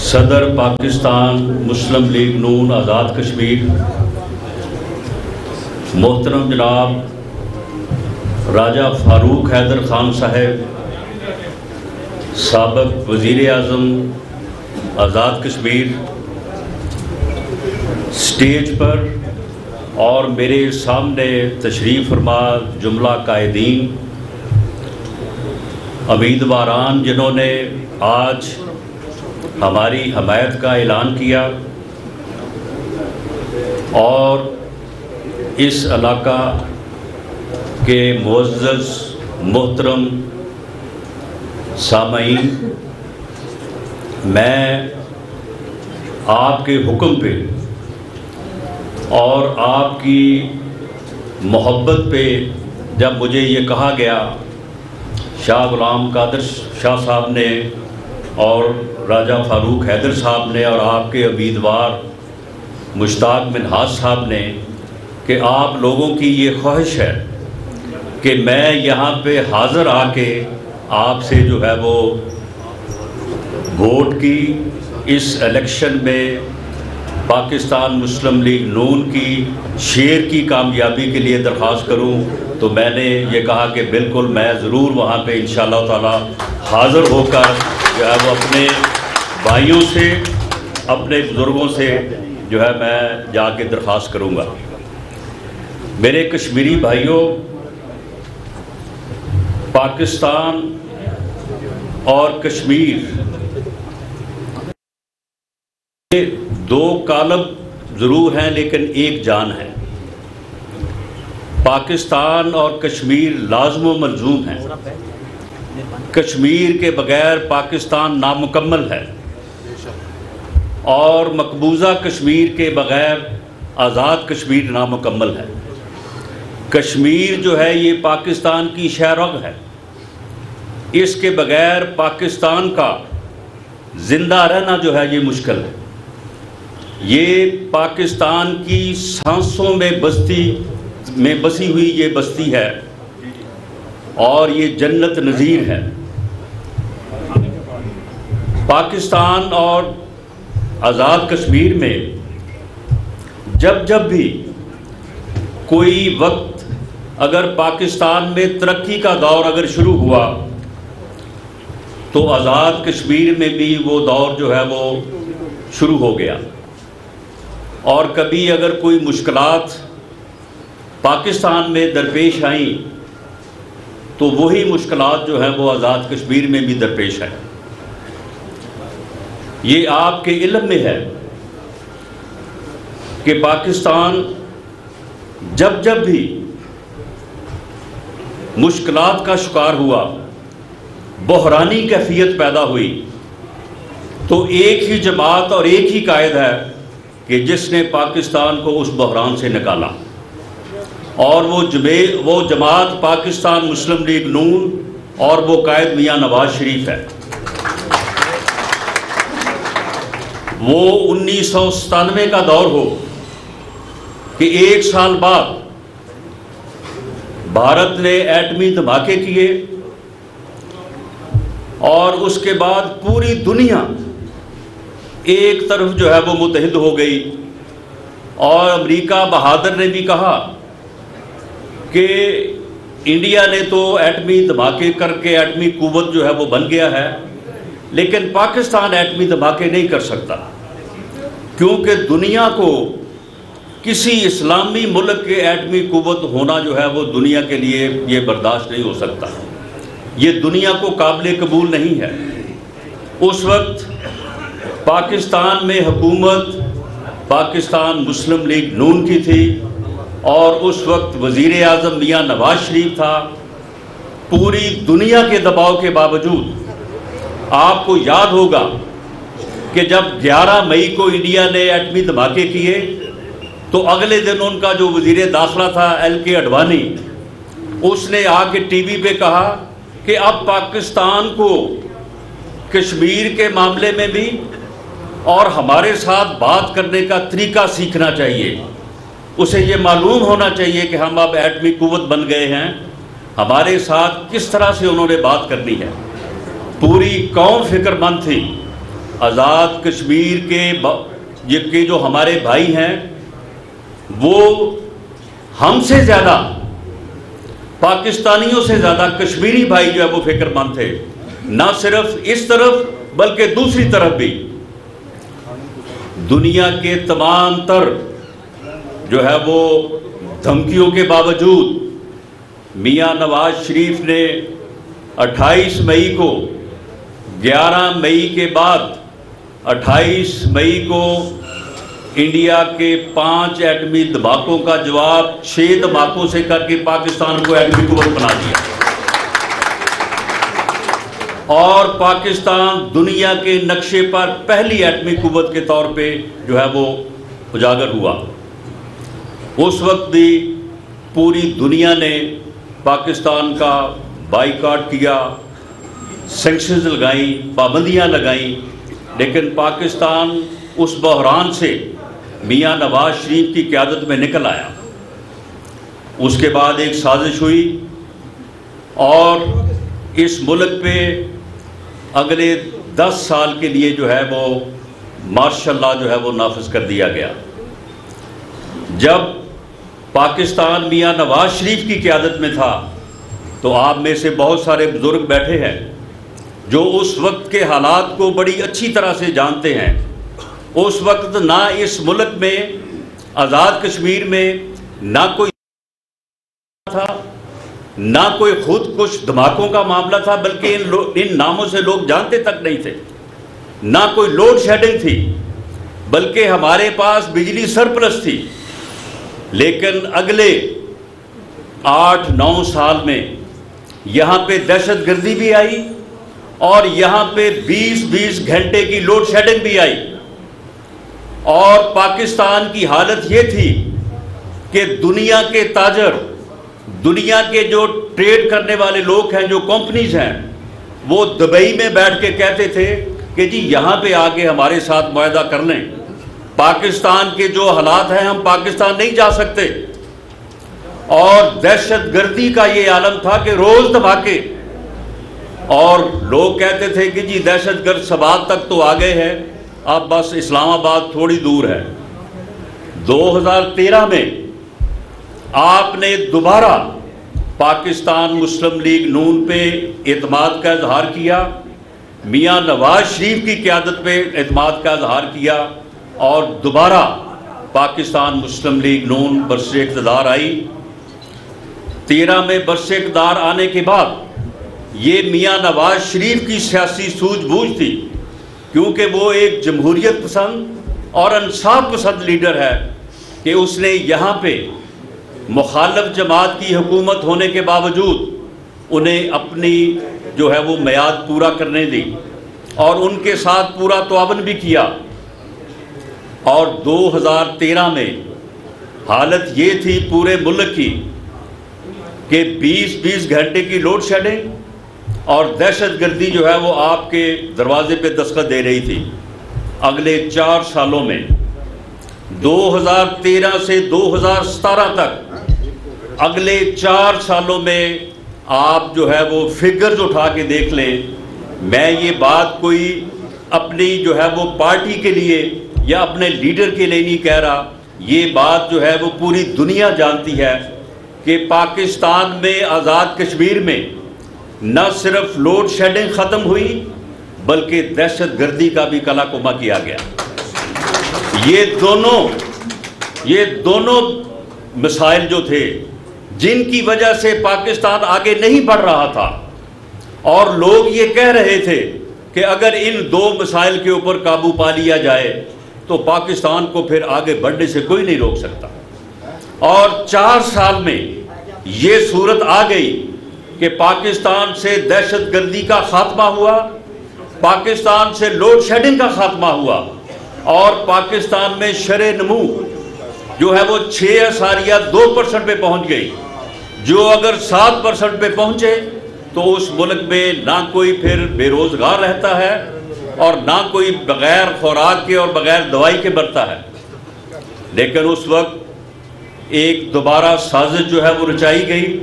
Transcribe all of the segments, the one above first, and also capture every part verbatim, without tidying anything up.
صدر پاکستان مسلم لیگ نون آزاد کشمیر محترم جناب راجہ فاروق حیدر خان صاحب، سابق وزیر اعظم آزاد کشمیر، سٹیج پر اور میرے سامنے تشریف فرما جملہ قائدین، امیدواران جنہوں نے آج ہماری حمایت کا اعلان کیا، اور اس علاقہ کے معزز محترم سامعین، میں آپ کے حکم پہ اور آپ کی محبت پہ جب مجھے یہ کہا گیا شاہ غلام قادر شاہ صاحب نے اور راجہ فاروق حیدر صاحب نے اور آپ کے امیدوار مشتاق منہاج صاحب نے کہ آپ لوگوں کی یہ خواہش ہے کہ میں یہاں پہ حاضر آ کے آپ سے جو ہے وہ ووٹ کی اس الیکشن میں پاکستان مسلم لیگ نون کی شیر کی کامیابی کے لیے درخواست کروں، تو میں نے یہ کہا کہ بالکل میں ضرور وہاں پہ انشاءاللہ تعالی حاضر ہو کر جو ہے وہ اپنے بھائیوں سے، اپنے بزرگوں سے جو ہے میں جا کے درخواست کروں گا۔ میرے کشمیری بھائیوں، پاکستان اور کشمیر دو کالم ضرور ہیں لیکن ایک جان ہے۔ پاکستان اور کشمیر لازم و ملزوم ہیں۔ کشمیر کے بغیر پاکستان نامکمل ہے، اور مقبوضہ کشمیر کے بغیر آزاد کشمیر نامکمل ہے۔ کشمیر جو ہے یہ پاکستان کی شہ رگ ہے، اس کے بغیر پاکستان کا زندہ رہنا جو ہے یہ مشکل ہے۔ یہ پاکستان کی سانسوں میں بستی میں بسی ہوئی یہ بستی ہے، اور یہ جنت نظیر ہے۔ پاکستان اور آزاد کشمیر میں جب جب بھی کوئی وقت اگر پاکستان میں ترقی کا دور اگر شروع ہوا تو آزاد کشمیر میں بھی وہ دور جو ہے وہ شروع ہو گیا، اور کبھی اگر کوئی مشکلات پاکستان میں درپیش آئیں تو وہی مشکلات جو ہیں وہ آزاد کشمیر میں بھی درپیش ہیں۔ یہ آپ کے علم میں ہے کہ پاکستان جب جب بھی مشکلات کا شکار ہوا، بحرانی کیفیت پیدا ہوئی، تو ایک ہی جماعت اور ایک ہی قائد ہے کہ جس نے پاکستان کو اس بحران سے نکالا، اور وہ وہ جماعت پاکستان مسلم لیگ نون اور وہ قائد میاں نواز شریف ہے۔ وہ انیس سو ستانوے کا دور ہو کہ ایک سال بعد بھارت نے ایٹمی دھماکے کیے، اور اس کے بعد پوری دنیا ایک طرف جو ہے وہ متحد ہو گئی، اور امریکہ بہادر نے بھی کہا کہ انڈیا نے تو ایٹمی دھماکے کر کے ایٹمی قوت جو ہے وہ بن گیا ہے، لیکن پاکستان ایٹمی دھماکے نہیں کر سکتا، کیونکہ دنیا کو کسی اسلامی ملک کے ایٹمی قوت ہونا جو ہے وہ دنیا کے لیے یہ برداشت نہیں ہو سکتا، یہ دنیا کو قابل قبول نہیں ہے۔ اس وقت پاکستان میں حکومت پاکستان مسلم لیگ نون کی تھی، اور اس وقت وزیر اعظم میاں نواز شریف تھا۔ پوری دنیا کے دباؤ کے باوجود آپ کو یاد ہوگا کہ جب گیارہ مئی کو انڈیا نے ایٹمی دھماکے کیے تو اگلے دن ان کا جو وزیر داخلہ تھا ایل کے اڈوانی، اس نے آ کے ٹی وی پہ کہا کہ اب پاکستان کو کشمیر کے معاملے میں بھی اور ہمارے ساتھ بات کرنے کا طریقہ سیکھنا چاہیے، اسے یہ معلوم ہونا چاہیے کہ ہم اب ایٹمی قوت بن گئے ہیں، ہمارے ساتھ کس طرح سے انہوں نے بات کرنی ہے۔ پوری قوم فکر مند تھی، آزاد کشمیر کے کے جو ہمارے بھائی ہیں وہ ہم سے زیادہ، پاکستانیوں سے زیادہ کشمیری بھائی جو ہے وہ فکر مند تھے، نہ صرف اس طرف بلکہ دوسری طرف بھی۔ دنیا کے تمام تر جو ہے وہ دھمکیوں کے باوجود میاں نواز شریف نے اٹھائیس مئی کو، گیارہ مئی کے بعد اٹھائیس مئی کو انڈیا کے پانچ ایٹمی دھماکوں کا جواب چھ دھماکوں سے کر کے پاکستان کو ایٹمی قوت بنا دیا، اور پاکستان دنیا کے نقشے پر پہلی ایٹمی قوت کے طور پہ جو ہے وہ اجاگر ہوا۔ اس وقت بھی پوری دنیا نے پاکستان کا بائیکاٹ کیا، سینکشنز لگائیں، پابندیاں لگائیں، لیکن پاکستان اس بحران سے میاں نواز شریف کی قیادت میں نکل آیا۔ اس کے بعد ایک سازش ہوئی اور اس ملک پہ اگلے دس سال کے لیے جو ہے وہ مارشل لا جو ہے وہ نافذ کر دیا گیا۔ جب پاکستان میاں نواز شریف کی قیادت میں تھا تو آپ میں سے بہت سارے بزرگ بیٹھے ہیں جو اس وقت کے حالات کو بڑی اچھی طرح سے جانتے ہیں۔ اس وقت نہ اس ملک میں آزاد کشمیر میں نہ کوئی تھا، نہ کوئی خود کش دھماکوں کا معاملہ تھا، بلکہ ان, ان ناموں سے لوگ جانتے تک نہیں تھے۔ نہ کوئی لوڈ شیڈنگ تھی، بلکہ ہمارے پاس بجلی سرپلس تھی۔ لیکن اگلے آٹھ نو سال میں یہاں پہ دہشت گردی بھی آئی اور یہاں پہ بیس بیس گھنٹے کی لوڈ شیڈنگ بھی آئی، اور پاکستان کی حالت یہ تھی کہ دنیا کے تاجر، دنیا کے جو ٹریڈ کرنے والے لوگ ہیں، جو کمپنیز ہیں، وہ دبئی میں بیٹھ کے کہتے تھے کہ جی یہاں پہ آگے ہمارے ساتھ معاہدہ کر لیں، پاکستان کے جو حالات ہیں ہم پاکستان نہیں جا سکتے۔ اور دہشت گردی کا یہ عالم تھا کہ روز دھماکے، اور لوگ کہتے تھے کہ جی دہشت گرد سبات تک تو آ گئے ہیں، اب بس اسلام آباد تھوڑی دور ہے۔ دو ہزار تیرہ میں آپ نے دوبارہ پاکستان مسلم لیگ نون پہ اعتماد کا اظہار کیا، میاں نواز شریف کی قیادت پہ اعتماد کا اظہار کیا، اور دوبارہ پاکستان مسلم لیگ نون برسر اقتدار آئی۔ تیرہ میں برسر اقتدار آنے کے بعد یہ میاں نواز شریف کی سیاسی سوجھ بوجھ تھی، کیونکہ وہ ایک جمہوریت پسند اور انصاف پسند لیڈر ہے، کہ اس نے یہاں پہ مخالف جماعت کی حکومت ہونے کے باوجود انہیں اپنی جو ہے وہ میعاد پورا کرنے دی اور ان کے ساتھ پورا تعاون بھی کیا۔ اور دو ہزار تیرہ میں حالت یہ تھی پورے ملک کی کہ بیس بیس گھنٹے کی لوڈ شیڈنگ اور دہشت گردی جو ہے وہ آپ کے دروازے پہ دستخط دے رہی تھی۔ اگلے چار سالوں میں دو ہزار تیرہ سے دو ہزار ستارہ تک اگلے چار سالوں میں آپ جو ہے وہ فگرز اٹھا کے دیکھ لیں۔ میں یہ بات کوئی اپنی جو ہے وہ پارٹی کے لیے یا اپنے لیڈر کے لیے نہیں کہہ رہا، یہ بات جو ہے وہ پوری دنیا جانتی ہے کہ پاکستان میں آزاد کشمیر میں نہ صرف لوڈ شیڈنگ ختم ہوئی بلکہ دہشت گردی کا بھی کلا کما کیا گیا۔ یہ دونوں یہ دونوں مسائل جو تھے جن کی وجہ سے پاکستان آگے نہیں بڑھ رہا تھا، اور لوگ یہ کہہ رہے تھے کہ اگر ان دو مسائل کے اوپر قابو پا لیا جائے تو پاکستان کو پھر آگے بڑھنے سے کوئی نہیں روک سکتا۔ اور چار سال میں یہ صورت آ گئی کہ پاکستان سے دہشت گردی کا خاتمہ ہوا، پاکستان سے لوڈ شیڈنگ کا خاتمہ ہوا، اور پاکستان میں شرح نمو جو ہے وہ چھ اشاریہ دو پرسنٹ پہ پہنچ گئی، جو اگر سات پرسنٹ پہ پہنچے تو اس ملک میں نہ کوئی پھر بے روزگار رہتا ہے اور نہ کوئی بغیر خوراک کے اور بغیر دوائی کے مرتا ہے۔ لیکن اس وقت ایک دوبارہ سازش جو ہے وہ رچائی گئی،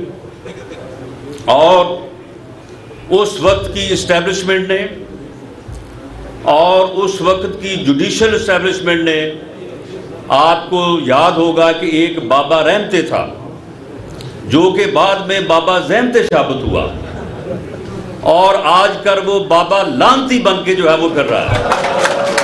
اور اس وقت کی اسٹیبلشمنٹ نے اور اس وقت کی جوڈیشل اسٹیبلشمنٹ نے، آپ کو یاد ہوگا کہ ایک بابا رحمتے تھا جو کہ بعد میں بابا زحمتے ثابت ہوا، اور آج کر وہ بابا لانتی بن کے جو ہے وہ پھر رہا ہے۔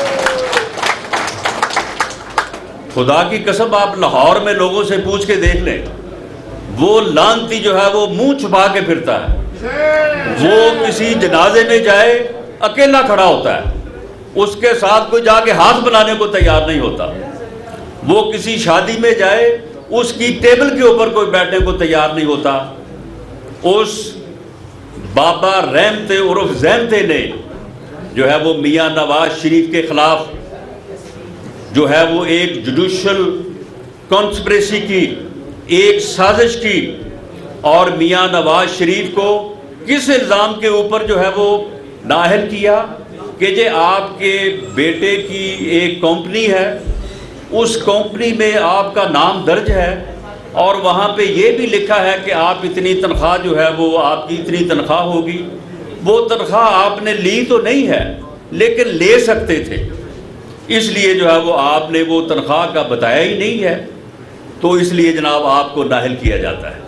خدا کی قسم آپ لاہور میں لوگوں سے پوچھ کے دیکھ لیں، وہ لانتی جو ہے وہ منہ چھپا کے پھرتا ہے۔ وہ کسی جنازے میں جائے اکیلا کھڑا ہوتا ہے، اس کے ساتھ کوئی جا کے ہاتھ بنانے کو تیار نہیں ہوتا۔ وہ کسی شادی میں جائے، اس کی ٹیبل کے اوپر کوئی بیٹھنے کو تیار نہیں ہوتا۔ اس بابا رحمتے عرف زحمتے نے جو ہے وہ میاں نواز شریف کے خلاف جو ہے وہ ایک جوڈیشل کانسپریسی کی، ایک سازش کی، اور میاں نواز شریف کو کس الزام کے اوپر جو ہے وہ نااہل کیا کہ جے آپ کے بیٹے کی ایک کمپنی ہے، اس کمپنی میں آپ کا نام درج ہے، اور وہاں پہ یہ بھی لکھا ہے کہ آپ اتنی تنخواہ جو ہے وہ آپ کی اتنی تنخواہ ہوگی۔ وہ تنخواہ آپ نے لی تو نہیں ہے، لیکن لے سکتے تھے، اس لیے جو ہے وہ آپ نے وہ تنخواہ کا بتایا ہی نہیں ہے، تو اس لیے جناب آپ کو نااہل کیا جاتا ہے۔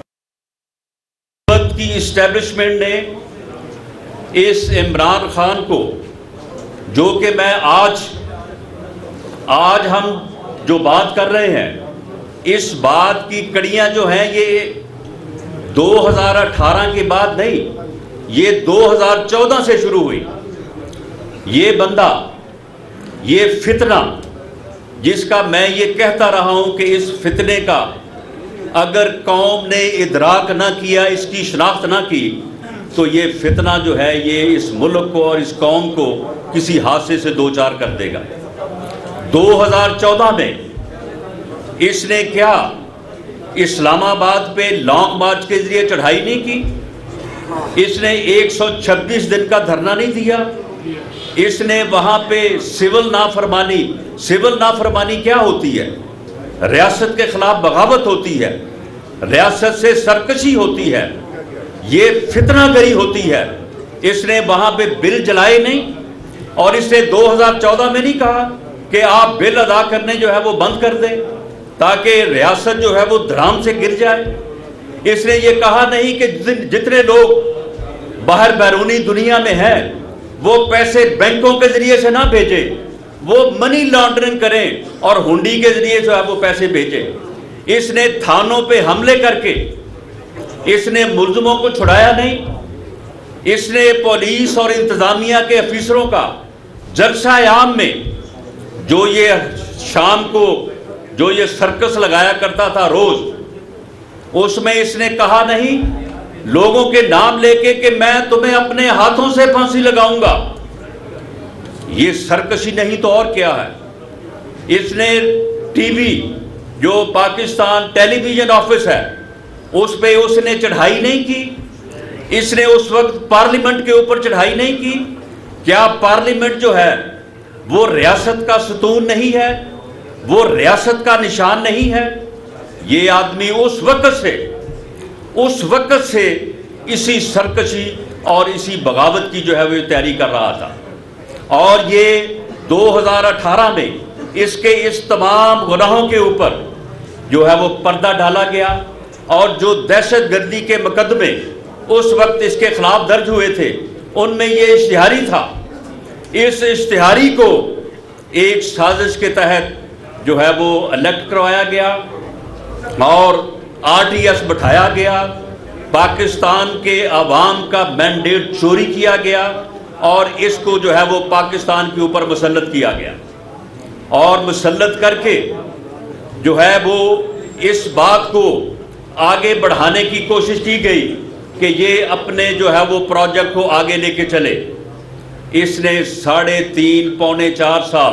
حکومت کی اسٹیبلشمنٹ نے اس عمران خان کو، جو کہ میں آج آج ہم جو بات کر رہے ہیں، اس بات کی کڑیاں جو ہیں یہ دو ہزار اٹھارہ کے بعد نہیں، یہ دو ہزار چودہ سے شروع ہوئی۔ یہ بندہ، یہ فتنہ جس کا میں یہ کہتا رہا ہوں کہ اس فتنے کا اگر قوم نے ادراک نہ کیا، اس کی شناخت نہ کی، تو یہ فتنہ جو ہے یہ اس ملک کو اور اس قوم کو کسی حادثے سے دوچار کر دے گا۔ دو ہزار چودہ میں اس نے کیا اسلام آباد پہ لانگ مارچ کے ذریعے چڑھائی نہیں کی، اس نے ایک سو چھبیس دن کا دھرنا نہیں دیا، اس نے وہاں پہ سول نافرمانی، سول نافرمانی کیا ہوتی ہے؟ ریاست کے خلاف بغاوت ہوتی ہے، ریاست سے سرکشی ہوتی ہے، یہ فتنہ گری ہوتی ہے۔ اس نے وہاں پہ بل جلائے نہیں، اور اس نے دو ہزار چودہ میں نہیں کہا کہ آپ بل ادا کرنے جو ہے وہ بند کر دیں تاکہ ریاست جو ہے وہ دھڑام سے گر جائے۔ اس نے یہ کہا نہیں کہ جتنے لوگ باہر بیرونی دنیا میں ہیں وہ پیسے بینکوں کے ذریعے سے نہ بھیجیں، وہ منی لانڈرنگ کریں اور ہنڈی کے ذریعے جو ہے وہ پیسے بھیجیں۔ اس نے تھانوں پہ حملے کر کے اس نے ملزموں کو چھڑایا نہیں، اس نے پولیس اور انتظامیہ کے افیسروں کا جلسہ عام میں جو یہ شام کو جو یہ سرکس لگایا کرتا تھا روز، اس میں اس نے کہا نہیں لوگوں کے نام لے کے کہ میں تمہیں اپنے ہاتھوں سے پھانسی لگاؤں گا۔ یہ سرکشی نہیں تو اور کیا ہے؟ اس نے ٹی وی جو پاکستان ٹیلی ویژن آفس ہے اس پہ اس نے چڑھائی نہیں کی، اس نے اس وقت پارلیمنٹ کے اوپر چڑھائی نہیں کی۔ کیا پارلیمنٹ جو ہے وہ ریاست کا ستون نہیں ہے؟ وہ ریاست کا نشان نہیں ہے؟ یہ آدمی اس وقت سے اس وقت سے اسی سرکشی اور اسی بغاوت کی جو ہے وہ تیاری کر رہا تھا، اور یہ دو ہزار اٹھارہ میں اس کے اس تمام گناہوں کے اوپر جو ہے وہ پردہ ڈالا گیا، اور جو دہشت گردی کے مقدمے اس وقت اس کے خلاف درج ہوئے تھے ان میں یہ اشتہاری تھا۔ اس اشتہاری کو ایک سازش کے تحت جو ہے وہ الیکٹ کروایا گیا اور آر ٹی ایس بٹھایا گیا، پاکستان کے عوام کا مینڈیٹ چوری کیا گیا، اور اس کو جو ہے وہ پاکستان کے اوپر مسلط کیا گیا، اور مسلط کر کے جو ہے وہ اس بات کو آگے بڑھانے کی کوشش کی گئی کہ یہ اپنے جو ہے وہ پروجیکٹ کو آگے لے کے چلے۔ اس نے ساڑھے تین پونے چار سال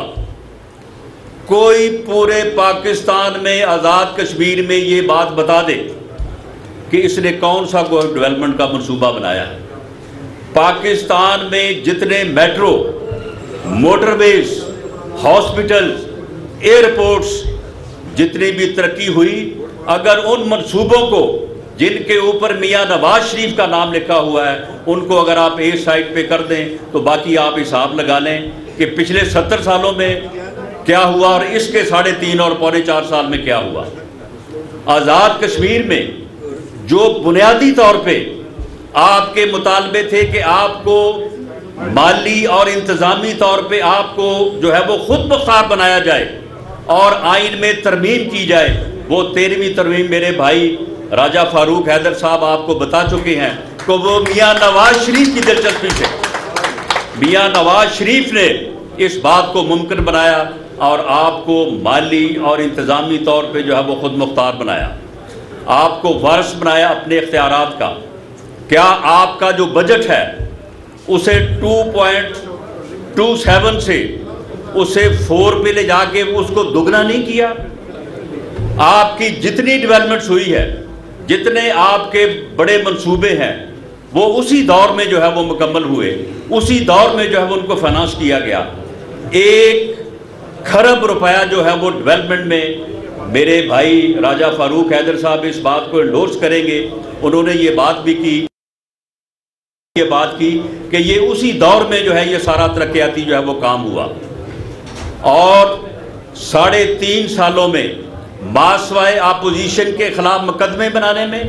کوئی پورے پاکستان میں آزاد کشمیر میں یہ بات بتا دے کہ اس نے کون سا ڈیولپمنٹ کا منصوبہ بنایا ہے۔ پاکستان میں جتنے metro, motorways, hospitals, airports, جتنی بھی ترقی ہوئی، اگر ان منصوبوں کو جن کے اوپر میاں نواز شریف کا نام لکھا ہوا ہے، ان کو اگر آپ ایک سائٹ پہ کر دیں تو باقی آپ حساب لگا لیں کہ پچھلے ستر سالوں میں کیا ہوا اور اس کے ساڑھے تین اور پونے چار سال میں کیا ہوا۔ آزاد کشمیر میں جو بنیادی طور پہ آپ کے مطالبے تھے کہ آپ کو مالی اور انتظامی طور پہ آپ کو جو ہے وہ خود مختار بنایا جائے اور آئین میں ترمیم کی جائے، وہ تیرہویں ترمیم میرے بھائی راجہ فاروق حیدر صاحب آپ کو بتا چکے ہیں کہ وہ میاں نواز شریف کی دلچسپی سے، میاں نواز شریف نے اس بات کو ممکن بنایا اور آپ کو مالی اور انتظامی طور پہ جو ہے وہ خود مختار بنایا، آپ کو وارث بنایا اپنے اختیارات کا۔ کیا آپ کا جو بجٹ ہے اسے ٹو پوائنٹ ٹو سیون سے اسے فور پہ لے جا کے اس کو دگنا نہیں کیا؟ آپ کی جتنی ڈیولپمنٹس ہوئی ہے، جتنے آپ کے بڑے منصوبے ہیں، وہ اسی دور میں جو ہے وہ مکمل ہوئے، اسی دور میں جو ہے وہ ان کو فائنانس کیا گیا۔ ایک کھرب روپیہ جو ہے وہ ڈیولپمنٹ میں میرے بھائی راجہ فاروق حیدر صاحب اس بات کو انڈورس کریں گے، انہوں نے یہ بات بھی کی یہ بات کی کہ یہ اسی دور میں جو ہے یہ سارا ترقیاتی جو ہے وہ کام ہوا۔ اور ساڑھے تین سالوں میں ماسوائے اپوزیشن کے خلاف مقدمے بنانے میں،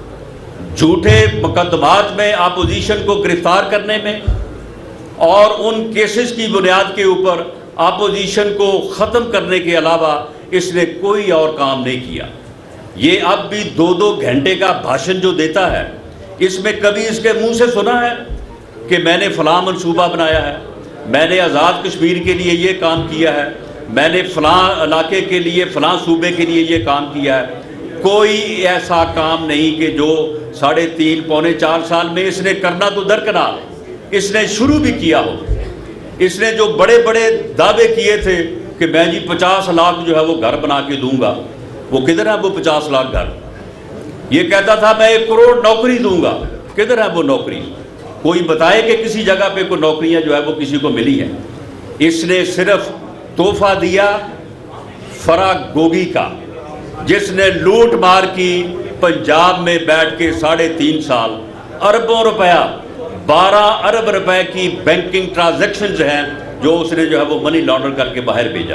جھوٹے مقدمات میں اپوزیشن کو گرفتار کرنے میں اور ان کیسز کی بنیاد کے اوپر اپوزیشن کو ختم کرنے کے علاوہ اس نے کوئی اور کام نہیں کیا۔ یہ اب بھی دو دو گھنٹے کا بھاشن جو دیتا ہے، اس میں کبھی اس کے منہ سے سنا ہے کہ میں نے فلاں منصوبہ بنایا ہے، میں نے آزاد کشمیر کے لیے یہ کام کیا ہے، میں نے فلاں علاقے کے لیے فلاں صوبے کے لیے یہ کام کیا ہے؟ کوئی ایسا کام نہیں کہ جو ساڑھے تین پونے چار سال میں اس نے کرنا تو درکنار اس نے شروع بھی کیا ہو۔ اس نے جو بڑے بڑے دعوے کیے تھے کہ میں جی پچاس لاکھ جو ہے وہ گھر بنا کے دوں گا، وہ کدھر ہے وہ پچاس لاکھ گھر؟ یہ کہتا تھا میں ایک کروڑ نوکری دوں گا، کدھر ہے وہ نوکری؟ کوئی بتائے کہ کسی جگہ پہ کوئی نوکریاں جو ہے وہ کسی کو ملی ہیں؟ اس نے صرف تحفہ دیا فرا گوگی کا، جس نے لوٹ مار کی پنجاب میں بیٹھ کے ساڑھے تین سال، اربوں روپیہ بارہ ارب روپے کی بینکنگ ٹرانزیکشنز ہیں جو اس نے جو ہے وہ منی لانڈر کر کے باہر بھیجا۔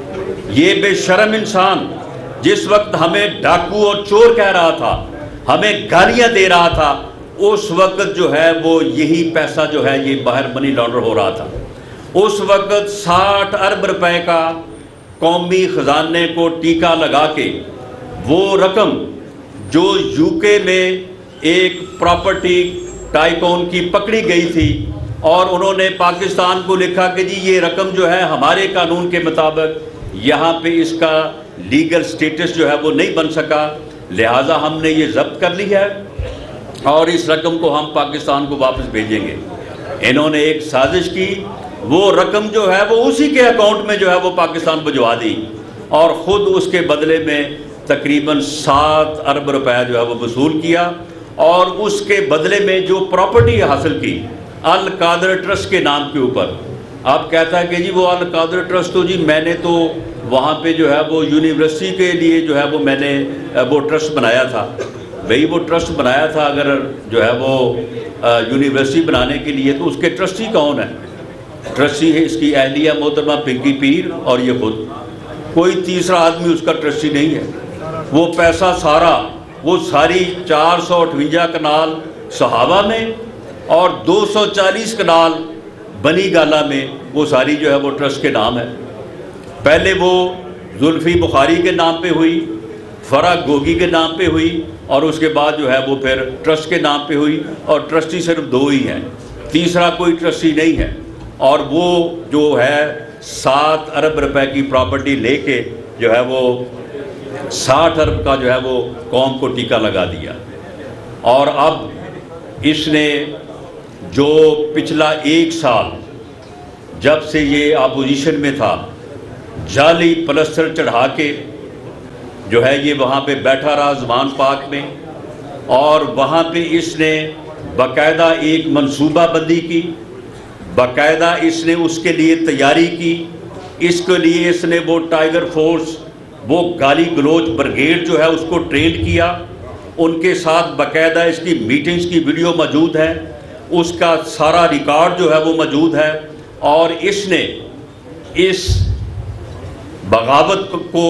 یہ بے شرم انسان جس وقت ہمیں ڈاکو اور چور کہہ رہا تھا، ہمیں گالیاں دے رہا تھا، اس وقت جو ہے وہ یہی پیسہ جو ہے یہ باہر منی لانڈر ہو رہا تھا۔ اس وقت ساٹھ ارب روپے کا قومی خزانے کو ٹیکہ لگا کے وہ رقم جو یو کے میں ایک پراپرٹی ٹائکون کی پکڑی گئی تھی اور انہوں نے پاکستان کو لکھا کہ جی یہ رقم جو ہے ہمارے قانون کے مطابق یہاں پہ اس کا لیگل سٹیٹس جو ہے وہ نہیں بن سکا، لہٰذا ہم نے یہ ضبط کر لی ہے اور اس رقم کو ہم پاکستان کو واپس بھیجیں گے۔ انہوں نے ایک سازش کی، وہ رقم جو ہے وہ اسی کے اکاؤنٹ میں جو ہے وہ پاکستان بھجوا دی اور خود اس کے بدلے میں تقریباً سات ارب روپے جو ہے وہ وصول کیا اور اس کے بدلے میں جو پراپرٹی حاصل کی القادر ٹرسٹ کے نام کے اوپر، آپ کہتا ہے کہ جی وہ القادر ٹرسٹ تو جی میں نے تو وہاں پہ جو ہے وہ یونیورسٹی کے لیے جو ہے وہ میں نے وہ ٹرسٹ بنایا تھا۔ بھئی وہ ٹرسٹ بنایا تھا اگر جو ہے وہ یونیورسٹی بنانے کے لیے تو اس کے ٹرسٹی کون ہے؟ ٹرسٹی ہے اس کی اہلیہ محترمہ پنکی پیر اور یہ خود، کوئی تیسرا آدمی اس کا ٹرسٹی نہیں ہے۔ وہ پیسہ سارا، وہ ساری چار سو اٹھوجا کنال صحابہ میں اور دو سو چالیس کنال بنی گالا میں وہ ساری جو ہے وہ ٹرسٹ کے نام ہے۔ پہلے وہ زلفی بخاری کے نام پہ ہوئی، فرا گوگی کے نام پہ ہوئی اور اس کے بعد جو ہے وہ پھر ٹرسٹ کے نام پہ ہوئی اور ٹرسٹی صرف دو ہی ہیں، تیسرا کوئی ٹرسٹی نہیں ہے۔ اور وہ جو ہے سات ارب روپے کی پراپرٹی لے کے جو ہے وہ ساٹھ ارب کا جو ہے وہ قوم کو ٹیکہ لگا دیا۔ اور اب اس نے جو پچھلا ایک سال جب سے یہ اپوزیشن میں تھا، جعلی پلستر چڑھا کے جو ہے یہ وہاں پہ بیٹھا رہا زمان پاک میں اور وہاں پہ اس نے باقاعدہ ایک منصوبہ بندی کی، باقاعدہ اس نے اس کے لیے تیاری کی، اس کے لیے اس نے وہ ٹائیگر فورس، وہ گالی گلوچ بریگیڈ جو ہے اس کو ٹرینڈ کیا ان کے ساتھ باقاعدہ اس کی میٹنگز کی ویڈیو موجود ہے، اس کا سارا ریکارڈ جو ہے وہ موجود ہے، اور اس نے اس بغاوت کو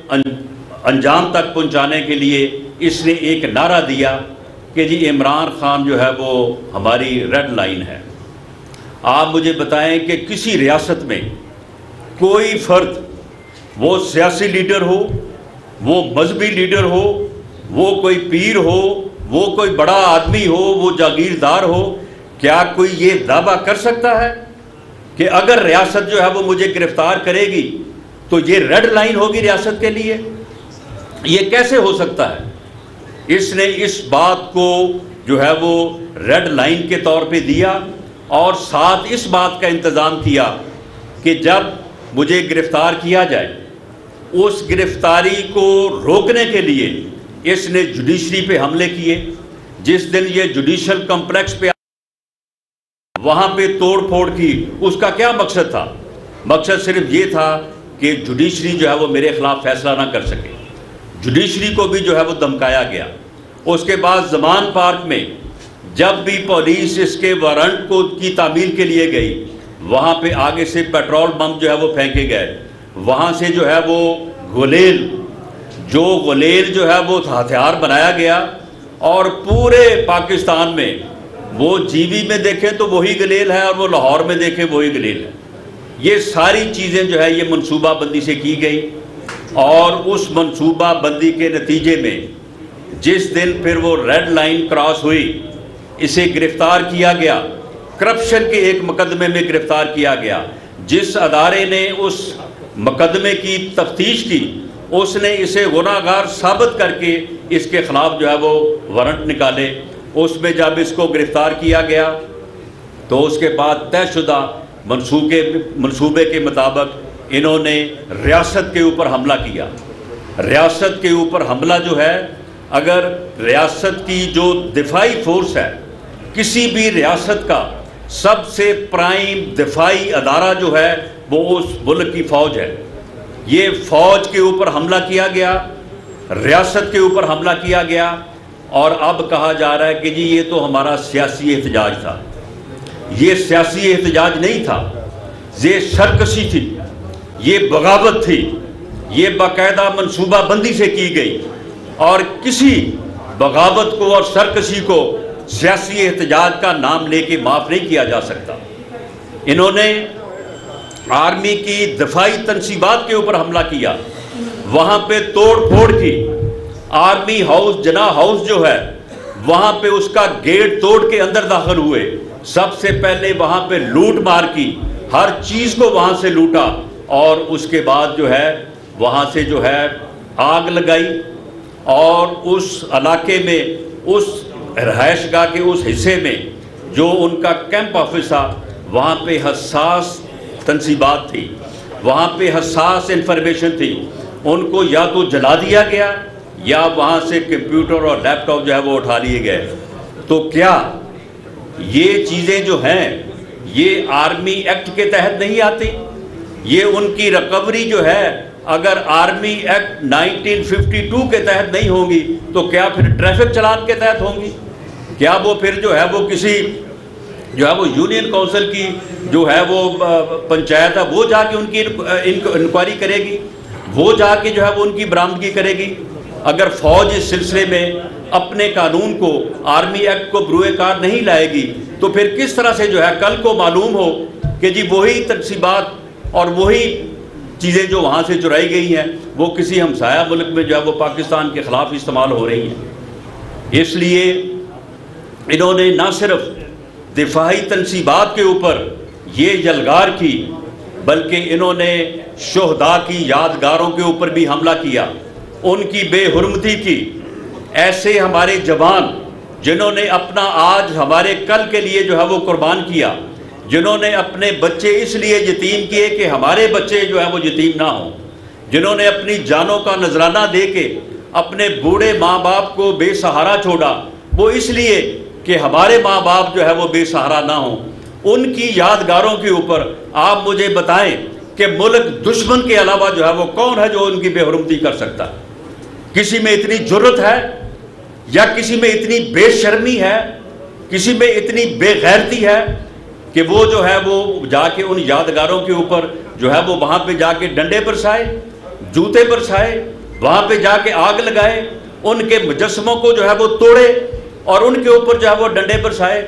انجام تک پہنچانے کے لیے اس نے ایک نعرہ دیا کہ جی عمران خان جو ہے وہ ہماری ریڈ لائن ہے۔ آپ مجھے بتائیں کہ کسی ریاست میں کوئی فرد، وہ سیاسی لیڈر ہو، وہ مذہبی لیڈر ہو، وہ کوئی پیر ہو، وہ کوئی بڑا آدمی ہو، وہ جاگیردار ہو، کیا کوئی یہ دعویٰ کر سکتا ہے کہ اگر ریاست جو ہے وہ مجھے گرفتار کرے گی تو یہ ریڈ لائن ہوگی ریاست کے لیے؟ یہ کیسے ہو سکتا ہے؟ اس نے اس بات کو جو ہے وہ ریڈ لائن کے طور پہ دیا، اور ساتھ اس بات کا انتظام کیا کہ جب مجھے گرفتار کیا جائے، اس گرفتاری کو روکنے کے لیے اس نے جوڈیشری پہ حملے کیے۔ جس دن یہ جوڈیشل کمپلیکس پہ وہاں پہ توڑ پھوڑ کی، اس کا کیا مقصد تھا؟ مقصد صرف یہ تھا کہ جوڈیشری جو ہے وہ میرے خلاف فیصلہ نہ کر سکے۔ جوڈیشری کو بھی جو ہے وہ دھمکایا گیا۔ اس کے بعد زمان پارک میں جب بھی پولیس اس کے وارنٹ کو کی تعمیل کے لیے گئی، وہاں پہ آگے سے پیٹرول بم جو ہے وہ پھینکے گئے، وہاں سے جو ہے وہ غلیل جو غلیل جو ہے وہ ہتھیار بنایا گیا، اور پورے پاکستان میں وہ جی وی میں دیکھیں تو وہی غلیل ہے، اور وہ لاہور میں دیکھیں وہی غلیل ہے۔ یہ ساری چیزیں جو ہے یہ منصوبہ بندی سے کی گئی، اور اس منصوبہ بندی کے نتیجے میں جس دن پھر وہ ریڈ لائن کراس ہوئی، اسے گرفتار کیا گیا، کرپشن کے ایک مقدمے میں گرفتار کیا گیا۔ جس ادارے نے اس مقدمے کی تفتیش کی، اس نے اسے گناہ گار ثابت کر کے اس کے خلاف جو ہے وہ وارنٹ نکالے۔ اس میں جب اس کو گرفتار کیا گیا تو اس کے بعد طے شدہ منصوبے منصوبے کے مطابق انہوں نے ریاست کے اوپر حملہ کیا۔ ریاست کے اوپر حملہ جو ہے، اگر ریاست کی جو دفاعی فورس ہے، کسی بھی ریاست کا سب سے پرائم دفاعی ادارہ جو ہے وہ اس ملک کی فوج ہے۔ یہ فوج کے اوپر حملہ کیا گیا، ریاست کے اوپر حملہ کیا گیا، اور اب کہا جا رہا ہے کہ جی یہ تو ہمارا سیاسی احتجاج تھا۔ یہ سیاسی احتجاج نہیں تھا، یہ سرکشی تھی، یہ بغاوت تھی، یہ باقاعدہ منصوبہ بندی سے کی گئی، اور کسی بغاوت کو اور سرکشی کو سیاسی احتجاج کا نام لے کے معاف نہیں کیا جا سکتا۔ انہوں نے آرمی کی دفاعی تنصیبات کے اوپر حملہ کیا، وہاں پہ توڑ پھوڑ کی۔ آرمی ہاؤس، جناح ہاؤس جو ہے، وہاں پہ اس کا گیٹ توڑ کے اندر داخل ہوئے۔ سب سے پہلے وہاں پہ لوٹ مار کی، ہر چیز کو وہاں سے لوٹا، اور اس کے بعد جو ہے وہاں سے جو ہے آگ لگائی، اور اس علاقے میں، اس رہائش گاہ کے اس حصے میں جو ان کا کیمپ آفس تھا، وہاں پہ حساس تنصیبات تھی، وہاں پہ حساس انفارمیشن تھی، ان کو یا تو جلا دیا گیا یا وہاں سے کمپیوٹر اور لیپ ٹاپ جو ہے وہ اٹھا لیے گئے۔ تو کیا یہ چیزیں جو ہیں یہ آرمی ایکٹ کے تحت نہیں آتی؟ یہ ان کی ریکوری جو ہے اگر army act nineteen fifty two کے تحت نہیں ہوں گی تو کیا پھر ٹریفک چلان کے تحت ہوں گی؟ کیا وہ پھر جو ہے وہ کسی جو ہے وہ یونین کونسل کی جو ہے وہ پنچایت ہے وہ جا کے ان کی انکوائری کرے گی، وہ جا کے جو ہے وہ ان کی برآمدگی کرے گی؟ اگر فوج اس سلسلے میں اپنے قانون کو، آرمی ایکٹ کو بروئے کار نہیں لائے گی تو پھر کس طرح سے جو ہے کل کو معلوم ہو کہ جی وہی تنصیبات اور وہی چیزیں جو وہاں سے چرائی گئی ہیں وہ کسی ہمسایہ ملک میں جو ہے وہ پاکستان کے خلاف استعمال ہو رہی ہیں؟ اس لیے انہوں نے نہ صرف دفاعی تنصیبات کے اوپر یہ یلغار کی بلکہ انہوں نے شہداء کی یادگاروں کے اوپر بھی حملہ کیا، ان کی بے حرمتی کی۔ ایسے ہمارے جوان جنہوں نے اپنا آج ہمارے کل کے لیے جو ہے وہ قربان کیا، جنہوں نے اپنے بچے اس لیے یتیم کیے کہ ہمارے بچے جو ہے وہ یتیم نہ ہوں، جنہوں نے اپنی جانوں کا نذرانہ دے کے اپنے بوڑھے ماں باپ کو بے سہارا چھوڑا، وہ اس لیے کہ ہمارے ماں باپ جو ہے وہ بے سہارا نہ ہوں، ان کی یادگاروں کے اوپر آپ مجھے بتائیں کہ ملک دشمن کے علاوہ جو ہے وہ کون ہے جو ان کی بے حرمتی کر سکتا ہے؟ کسی میں اتنی جرت ہے یا کسی میں اتنی بے شرمی ہے، کسی میں اتنی بے غیرتی ہے کہ وہ جو ہے وہ جا کے ان یادگاروں کے اوپر جو ہے وہ وہاں پہ جا کے ڈنڈے برسائے، جوتے برسائے، وہاں پہ جا کے آگ لگائے، ان کے مجسموں کو جو ہے وہ توڑے اور ان کے اوپر جو ہے وہ ڈنڈے برسائے۔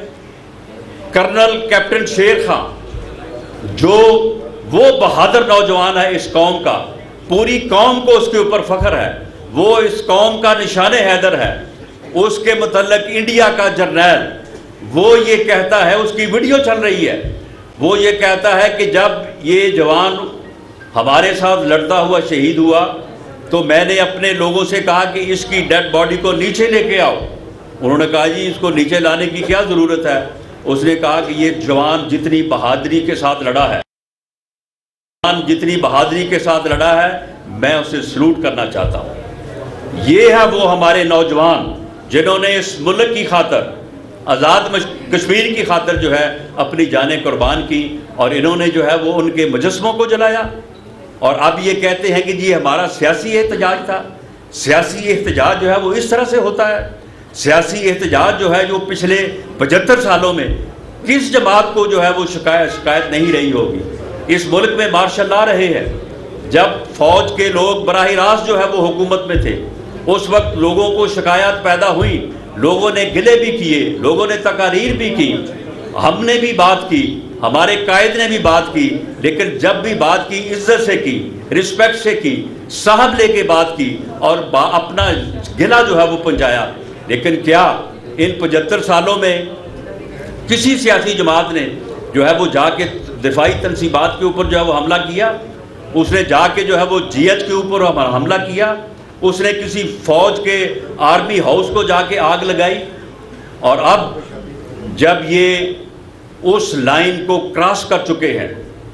کرنل کیپٹن شیر خان جو وہ بہادر نوجوان ہے اس قوم کا، پوری قوم کو اس کے اوپر فخر ہے، وہ اس قوم کا نشان حیدر ہے، اس کے متعلق انڈیا کا جرنیل وہ یہ کہتا ہے، اس کی ویڈیو چل رہی ہے، وہ یہ کہتا ہے کہ جب یہ جوان ہمارے ساتھ لڑتا ہوا شہید ہوا تو میں نے اپنے لوگوں سے کہا کہ اس کی ڈیڈ باڈی کو نیچے لے کے آؤ۔ انہوں نے کہا جی اس کو نیچے لانے کی کیا ضرورت ہے؟ اس نے کہا کہ یہ جوان جتنی بہادری کے ساتھ لڑا ہے جوان جتنی بہادری کے ساتھ لڑا ہے میں اسے سلوٹ کرنا چاہتا ہوں۔ یہ ہے وہ ہمارے نوجوان جنہوں نے اس ملک کی خاطر، آزاد کشمیر کی خاطر جو ہے اپنی جانیں قربان کی، اور انہوں نے جو ہے وہ ان کے مجسموں کو جلایا، اور اب یہ کہتے ہیں کہ جی ہمارا سیاسی احتجاج تھا۔ سیاسی احتجاج جو ہے وہ اس طرح سے ہوتا ہے۔ سیاسی احتجاج جو ہے جو پچھلے پچہتر سالوں میں کس جماعت کو جو ہے وہ شکایت شکایت نہیں رہی ہوگی۔ اس ملک میں مارشل لا رہے ہیں، جب فوج کے لوگ براہ راست جو ہے وہ حکومت میں تھے اس وقت لوگوں کو شکایات پیدا ہوئی، لوگوں نے گلے بھی کیے، لوگوں نے تقاریر بھی کی، ہم نے بھی بات کی، ہمارے قائد نے بھی بات کی، لیکن جب بھی بات کی عزت سے کی، رسپیکٹ سے کی، صاحب لے کے بات کی اور اپنا گلہ جو ہے وہ پہنچایا۔ لیکن کیا ان پچہتر سالوں میں کسی سیاسی جماعت نے جو ہے وہ جا کے دفاعی تنصیبات کے اوپر جو ہے وہ حملہ کیا؟ اس نے جا کے جو ہے وہ جی ایچ کے اوپر حملہ کیا؟ اس نے کسی فوج کے آرمی ہاؤس کو جا کے آگ لگائی؟ اور اب جب یہ اس لائن کو کراس کر چکے ہیں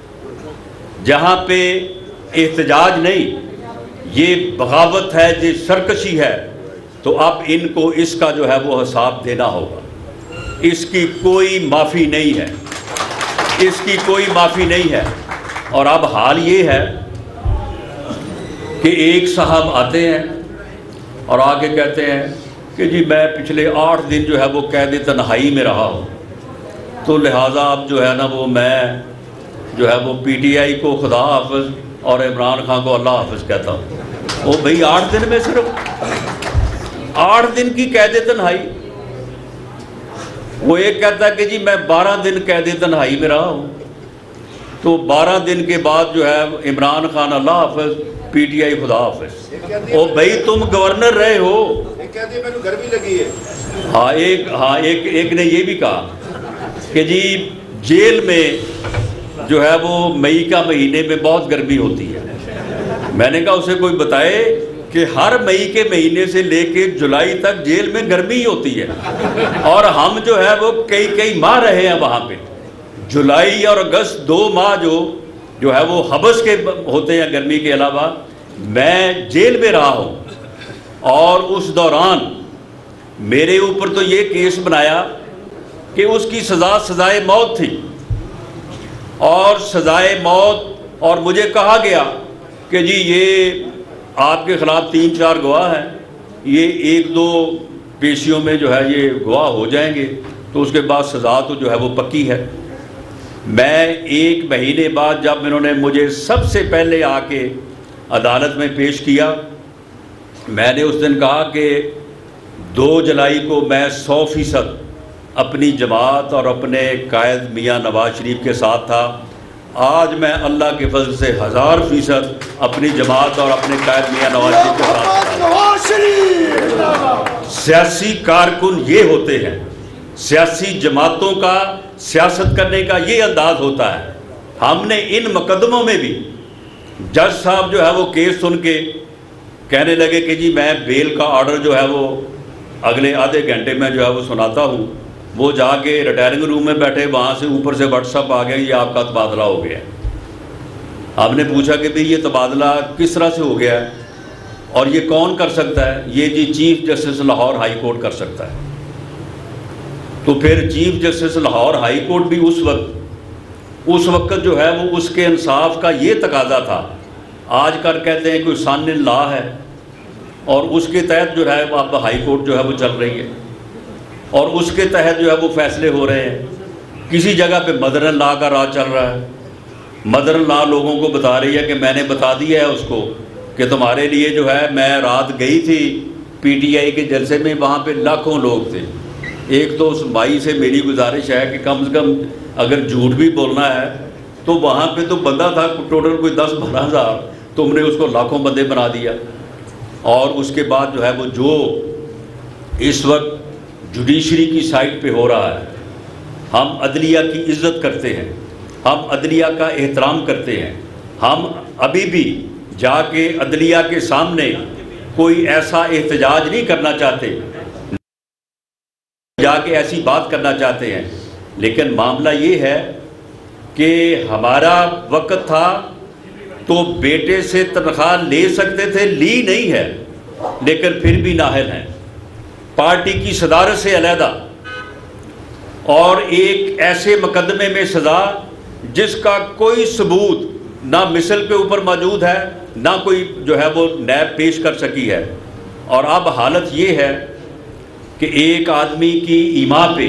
جہاں پہ احتجاج نہیں، یہ بغاوت ہے، یہ سرکشی ہے، تو اب ان کو اس کا جو ہے وہ حساب دینا ہوگا۔ اس کی کوئی معافی نہیں ہے، اس کی کوئی معافی نہیں ہے۔ اور اب حال یہ ہے کہ ایک صاحب آتے ہیں اور آگے کہتے ہیں کہ جی میں پچھلے آٹھ دن جو ہے وہ قید تنہائی میں رہا ہوں، تو لہٰذا اب جو ہے نا وہ میں جو ہے وہ پی ٹی آئی کو خدا حافظ اور عمران خان کو اللہ حافظ کہتا ہوں۔ وہ بھئی آٹھ دن میں صرف آٹھ دن کی قید تنہائی، وہ ایک کہتا ہے کہ جی میں بارہ دن قید تنہائی میں رہا ہوں، تو بارہ دن کے بعد جو ہے عمران خان اللہ حافظ، پی ٹی آئی خدا حافظ۔ او بھئی تم گورنر رہے ہو۔ کہتے ہیں میں نے گرمی لگی ہے۔ ہاں ایک ہاں ایک ایک نے یہ بھی کہا کہ جی جیل میں جو ہے وہ مئی کا مہینے میں بہت گرمی ہوتی ہے۔ میں نے کہا اسے کوئی بتائے کہ ہر مئی کے مہینے سے لے کے جولائی تک جیل میں گرمی ہی ہوتی ہے، اور ہم جو ہے وہ کئی کئی ماہ رہے ہیں وہاں پہ۔ جولائی اور اگست دو ماہ جو جو ہے وہ حبس کے ہوتے ہیں گرمی کے علاوہ، میں جیل میں رہا ہوں، اور اس دوران میرے اوپر تو یہ کیس بنایا کہ اس کی سزا سزائے موت تھی، اور سزائے موت، اور مجھے کہا گیا کہ جی یہ آپ کے خلاف تین چار گواہ ہیں، یہ ایک دو پیشیوں میں جو ہے یہ گواہ ہو جائیں گے تو اس کے بعد سزا تو جو ہے وہ پکی ہے۔ میں ایک مہینے بعد جب انہوں نے مجھے سب سے پہلے آ کے عدالت میں پیش کیا، میں نے اس دن کہا کہ دو جولائی کو میں سو فیصد اپنی جماعت اور اپنے قائد میاں نواز شریف کے ساتھ تھا۔ آج میں اللہ کے فضل سے ہزار فیصد اپنی جماعت اور اپنے قائد میاں نواز شریف کے ساتھ تھا۔ سیاسی کارکن یہ ہوتے ہیں، سیاسی جماعتوں کا سیاست کرنے کا یہ انداز ہوتا ہے۔ ہم نے ان مقدموں میں بھی جج صاحب جو ہے وہ کیس سن کے کہنے لگے کہ جی میں بیل کا آرڈر جو ہے وہ اگلے آدھے گھنٹے میں جو ہے وہ سناتا ہوں، وہ جا کے ریٹائرنگ روم میں بیٹھے، وہاں سے اوپر سے واٹس اپ آ گیا یہ آپ کا تبادلہ ہو گیا۔ ہم نے پوچھا کہ بھئی یہ تبادلہ کس طرح سے ہو گیا ہے اور یہ کون کر سکتا ہے؟ یہ جی chief justice Lahore high court کر سکتا ہے۔ تو پھر chief justice Lahore high court بھی اس وقت اس وقت جو ہے وہ اس کے انصاف کا یہ تقاضا تھا۔ آج کر کہتے ہیں کوئی سان لا ہے، اور اس کے تحت جو ہے اب ہائی کورٹ جو ہے وہ چل رہی ہے اور اس کے تحت جو ہے وہ فیصلے ہو رہے ہیں. کسی جگہ پہ مدر ان لا کا راج چل رہا ہے. مدر ان لا لوگوں کو بتا رہی ہے کہ میں نے بتا دیا ہے اس کو کہ تمہارے لیے جو ہے میں رات گئی تھی پی ٹی آئی کے جلسے میں, وہاں پہ لاکھوں لوگ تھے. ایک تو اس مائی سے میری گزارش ہے کہ کم سے کم اگر جھوٹ بھی بولنا ہے تو وہاں پہ تو بندہ تھا ٹوٹل کوئی دس بارہ ہزار, تم نے اس کو لاکھوں بندے بنا دیا. اور اس کے بعد جو ہے وہ جو اس وقت جوڈیشری کی سائٹ پہ ہو رہا ہے, ہم عدلیہ کی عزت کرتے ہیں, ہم عدلیہ کا احترام کرتے ہیں. ہم ابھی بھی جا کے عدلیہ کے سامنے کوئی ایسا احتجاج نہیں کرنا چاہتے, جا کے ایسی بات کرنا چاہتے ہیں. لیکن معاملہ یہ ہے کہ ہمارا وقت تھا تو بیٹے سے تنخواہ لے سکتے تھے, لی نہیں ہے لیکن پھر بھی نااہل ہیں. پارٹی کی صدارت سے علیحدہ اور ایک ایسے مقدمے میں سزا جس کا کوئی ثبوت نہ مثل کے اوپر موجود ہے نہ کوئی جو ہے وہ نیب پیش کر سکی ہے. اور اب حالت یہ ہے کہ ایک آدمی کی ایما پہ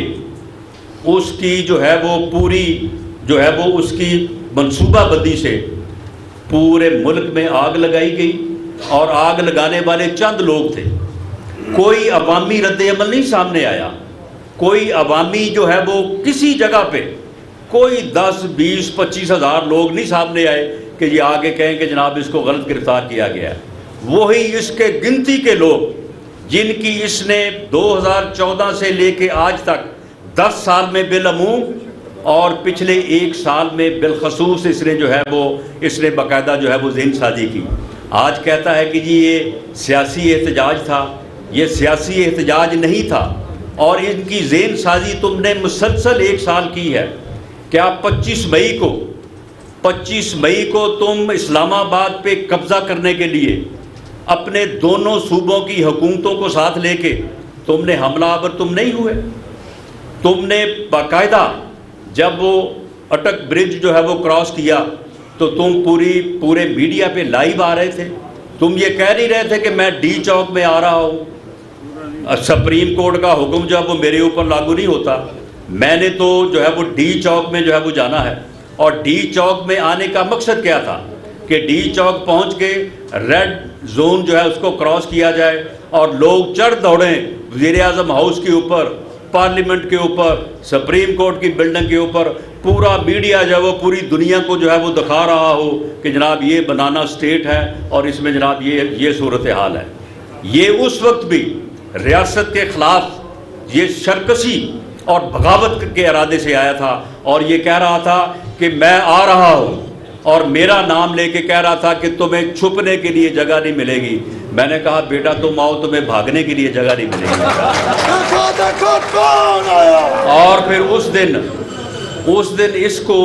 اس کی جو ہے وہ پوری جو ہے وہ اس کی منصوبہ بندی سے پورے ملک میں آگ لگائی گئی, اور آگ لگانے والے چند لوگ تھے. کوئی عوامی رد عمل نہیں سامنے آیا, کوئی عوامی جو ہے وہ کسی جگہ پہ کوئی دس بیس پچیس ہزار لوگ نہیں سامنے آئے کہ یہ آگے کہیں کہ جناب اس کو غلط گرفتار کیا گیا ہے. وہی اس کے گنتی کے لوگ جن کی اس نے دو ہزار چودہ سے لے کے آج تک دس سال میں بالعموم اور پچھلے ایک سال میں بالخصوص اس نے جو ہے وہ اس نے باقاعدہ جو ہے وہ ذہن سازی کی. آج کہتا ہے کہ جی یہ سیاسی احتجاج تھا, یہ سیاسی احتجاج نہیں تھا. اور ان کی ذہن سازی تم نے مسلسل ایک سال کی ہے. کیا پچیس مئی کو پچیس مئی کو تم اسلام آباد پہ قبضہ کرنے کے لیے اپنے دونوں صوبوں کی حکومتوں کو ساتھ لے کے تم نے حملہ آور تم نہیں ہوئے. تم نے باقاعدہ جب وہ اٹک برج جو ہے وہ کراس کیا تو تم پوری پورے میڈیا پہ لائیو آ رہے تھے. تم یہ کہہ نہیں رہے تھے کہ میں ڈی چوک میں آ رہا ہوں, سپریم کورٹ کا حکم جو ہے وہ میرے اوپر لاگو نہیں ہوتا. میں نے تو جو ہے وہ ڈی چوک میں جو ہے وہ جانا ہے. اور ڈی چوک میں آنے کا مقصد کیا تھا کہ ڈی چوک پہنچ کے ریڈ زون جو ہے اس کو کراس کیا جائے اور لوگ چڑھ دوڑیں وزیر اعظم ہاؤس کے اوپر, پارلیمنٹ کے اوپر, سپریم کورٹ کی بلڈنگ کے اوپر. پورا میڈیا جو ہے وہ پوری دنیا کو جو ہے وہ دکھا رہا ہو کہ جناب یہ بنانا اسٹیٹ ہے اور اس میں جناب یہ یہ صورتحال ہے. یہ اس وقت بھی ریاست کے خلاف یہ شرکسی اور بغاوت کے ارادے سے آیا تھا اور یہ کہہ رہا تھا کہ میں آ رہا ہوں, اور میرا نام لے کے کہہ رہا تھا کہ تمہیں چھپنے کے لیے جگہ نہیں ملے گی. میں نے کہا بیٹا تم آؤ, تمہیں بھاگنے کے لیے جگہ نہیں ملے گی. اور پھر اس دن اس دن اس کو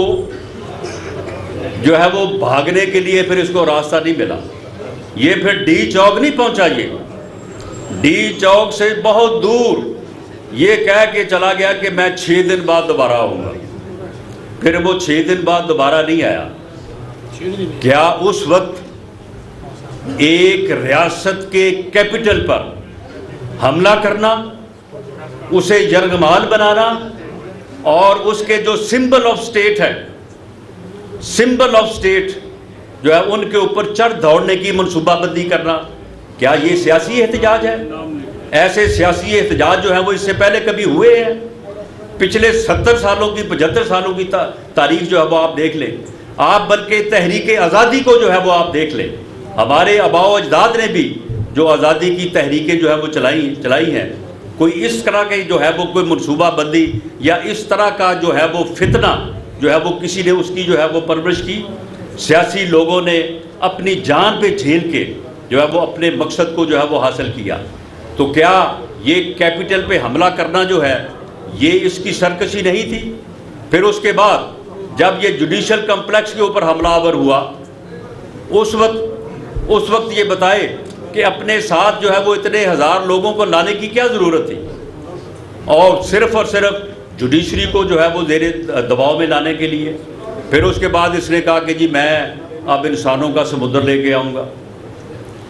جو ہے وہ بھاگنے کے لیے پھر اس کو راستہ نہیں ملا. یہ پھر ڈی چوک نہیں پہنچا, یہ ڈی چوک سے بہت دور یہ کہہ کے چلا گیا کہ میں چھ دن بعد دوبارہ آؤں گا. پھر وہ چھ دن بعد دوبارہ نہیں آیا. کیا اس وقت ایک ریاست کے کیپٹل پر حملہ کرنا, اسے یرغمال بنانا اور اس کے جو سمبل آف سٹیٹ ہے, سمبل آف سٹیٹ جو ہے ان کے اوپر چڑھ دوڑنے کی منصوبہ بندی کرنا, کیا یہ سیاسی احتجاج ہے؟ ایسے سیاسی احتجاج جو ہیں وہ اس سے پہلے کبھی ہوئے ہیں؟ پچھلے ستر سالوں کی پچہتر سالوں کی تاریخ جو ہے وہ آپ دیکھ لیں. آپ بلکہ تحریک آزادی کو جو ہے وہ آپ دیکھ لیں. ہمارے آباء و اجداد نے بھی جو آزادی کی تحریکیں جو ہے وہ چلائی چلائی ہیں, کوئی اس طرح کے جو ہے وہ کوئی منصوبہ بندی یا اس طرح کا جو ہے وہ فتنہ جو ہے وہ کسی نے اس کی جو ہے وہ پرورش کی. سیاسی لوگوں نے اپنی جان پہ جھیل کے جو ہے وہ اپنے مقصد کو جو ہے وہ حاصل کیا. تو کیا یہ کیپٹل پہ حملہ کرنا جو ہے یہ اس کی سرکشی نہیں تھی؟ پھر اس کے بعد جب یہ جوڈیشل کمپلیکس کے اوپر حملہ آور ہوا, اس وقت اس وقت یہ بتائے کہ اپنے ساتھ جو ہے وہ اتنے ہزار لوگوں کو لانے کی کیا ضرورت تھی, اور صرف اور صرف جوڈیشری کو جو ہے وہ زیر دباؤ میں لانے کے لیے. پھر اس کے بعد اس نے کہا کہ جی میں اب انسانوں کا سمندر لے کے آؤں گا.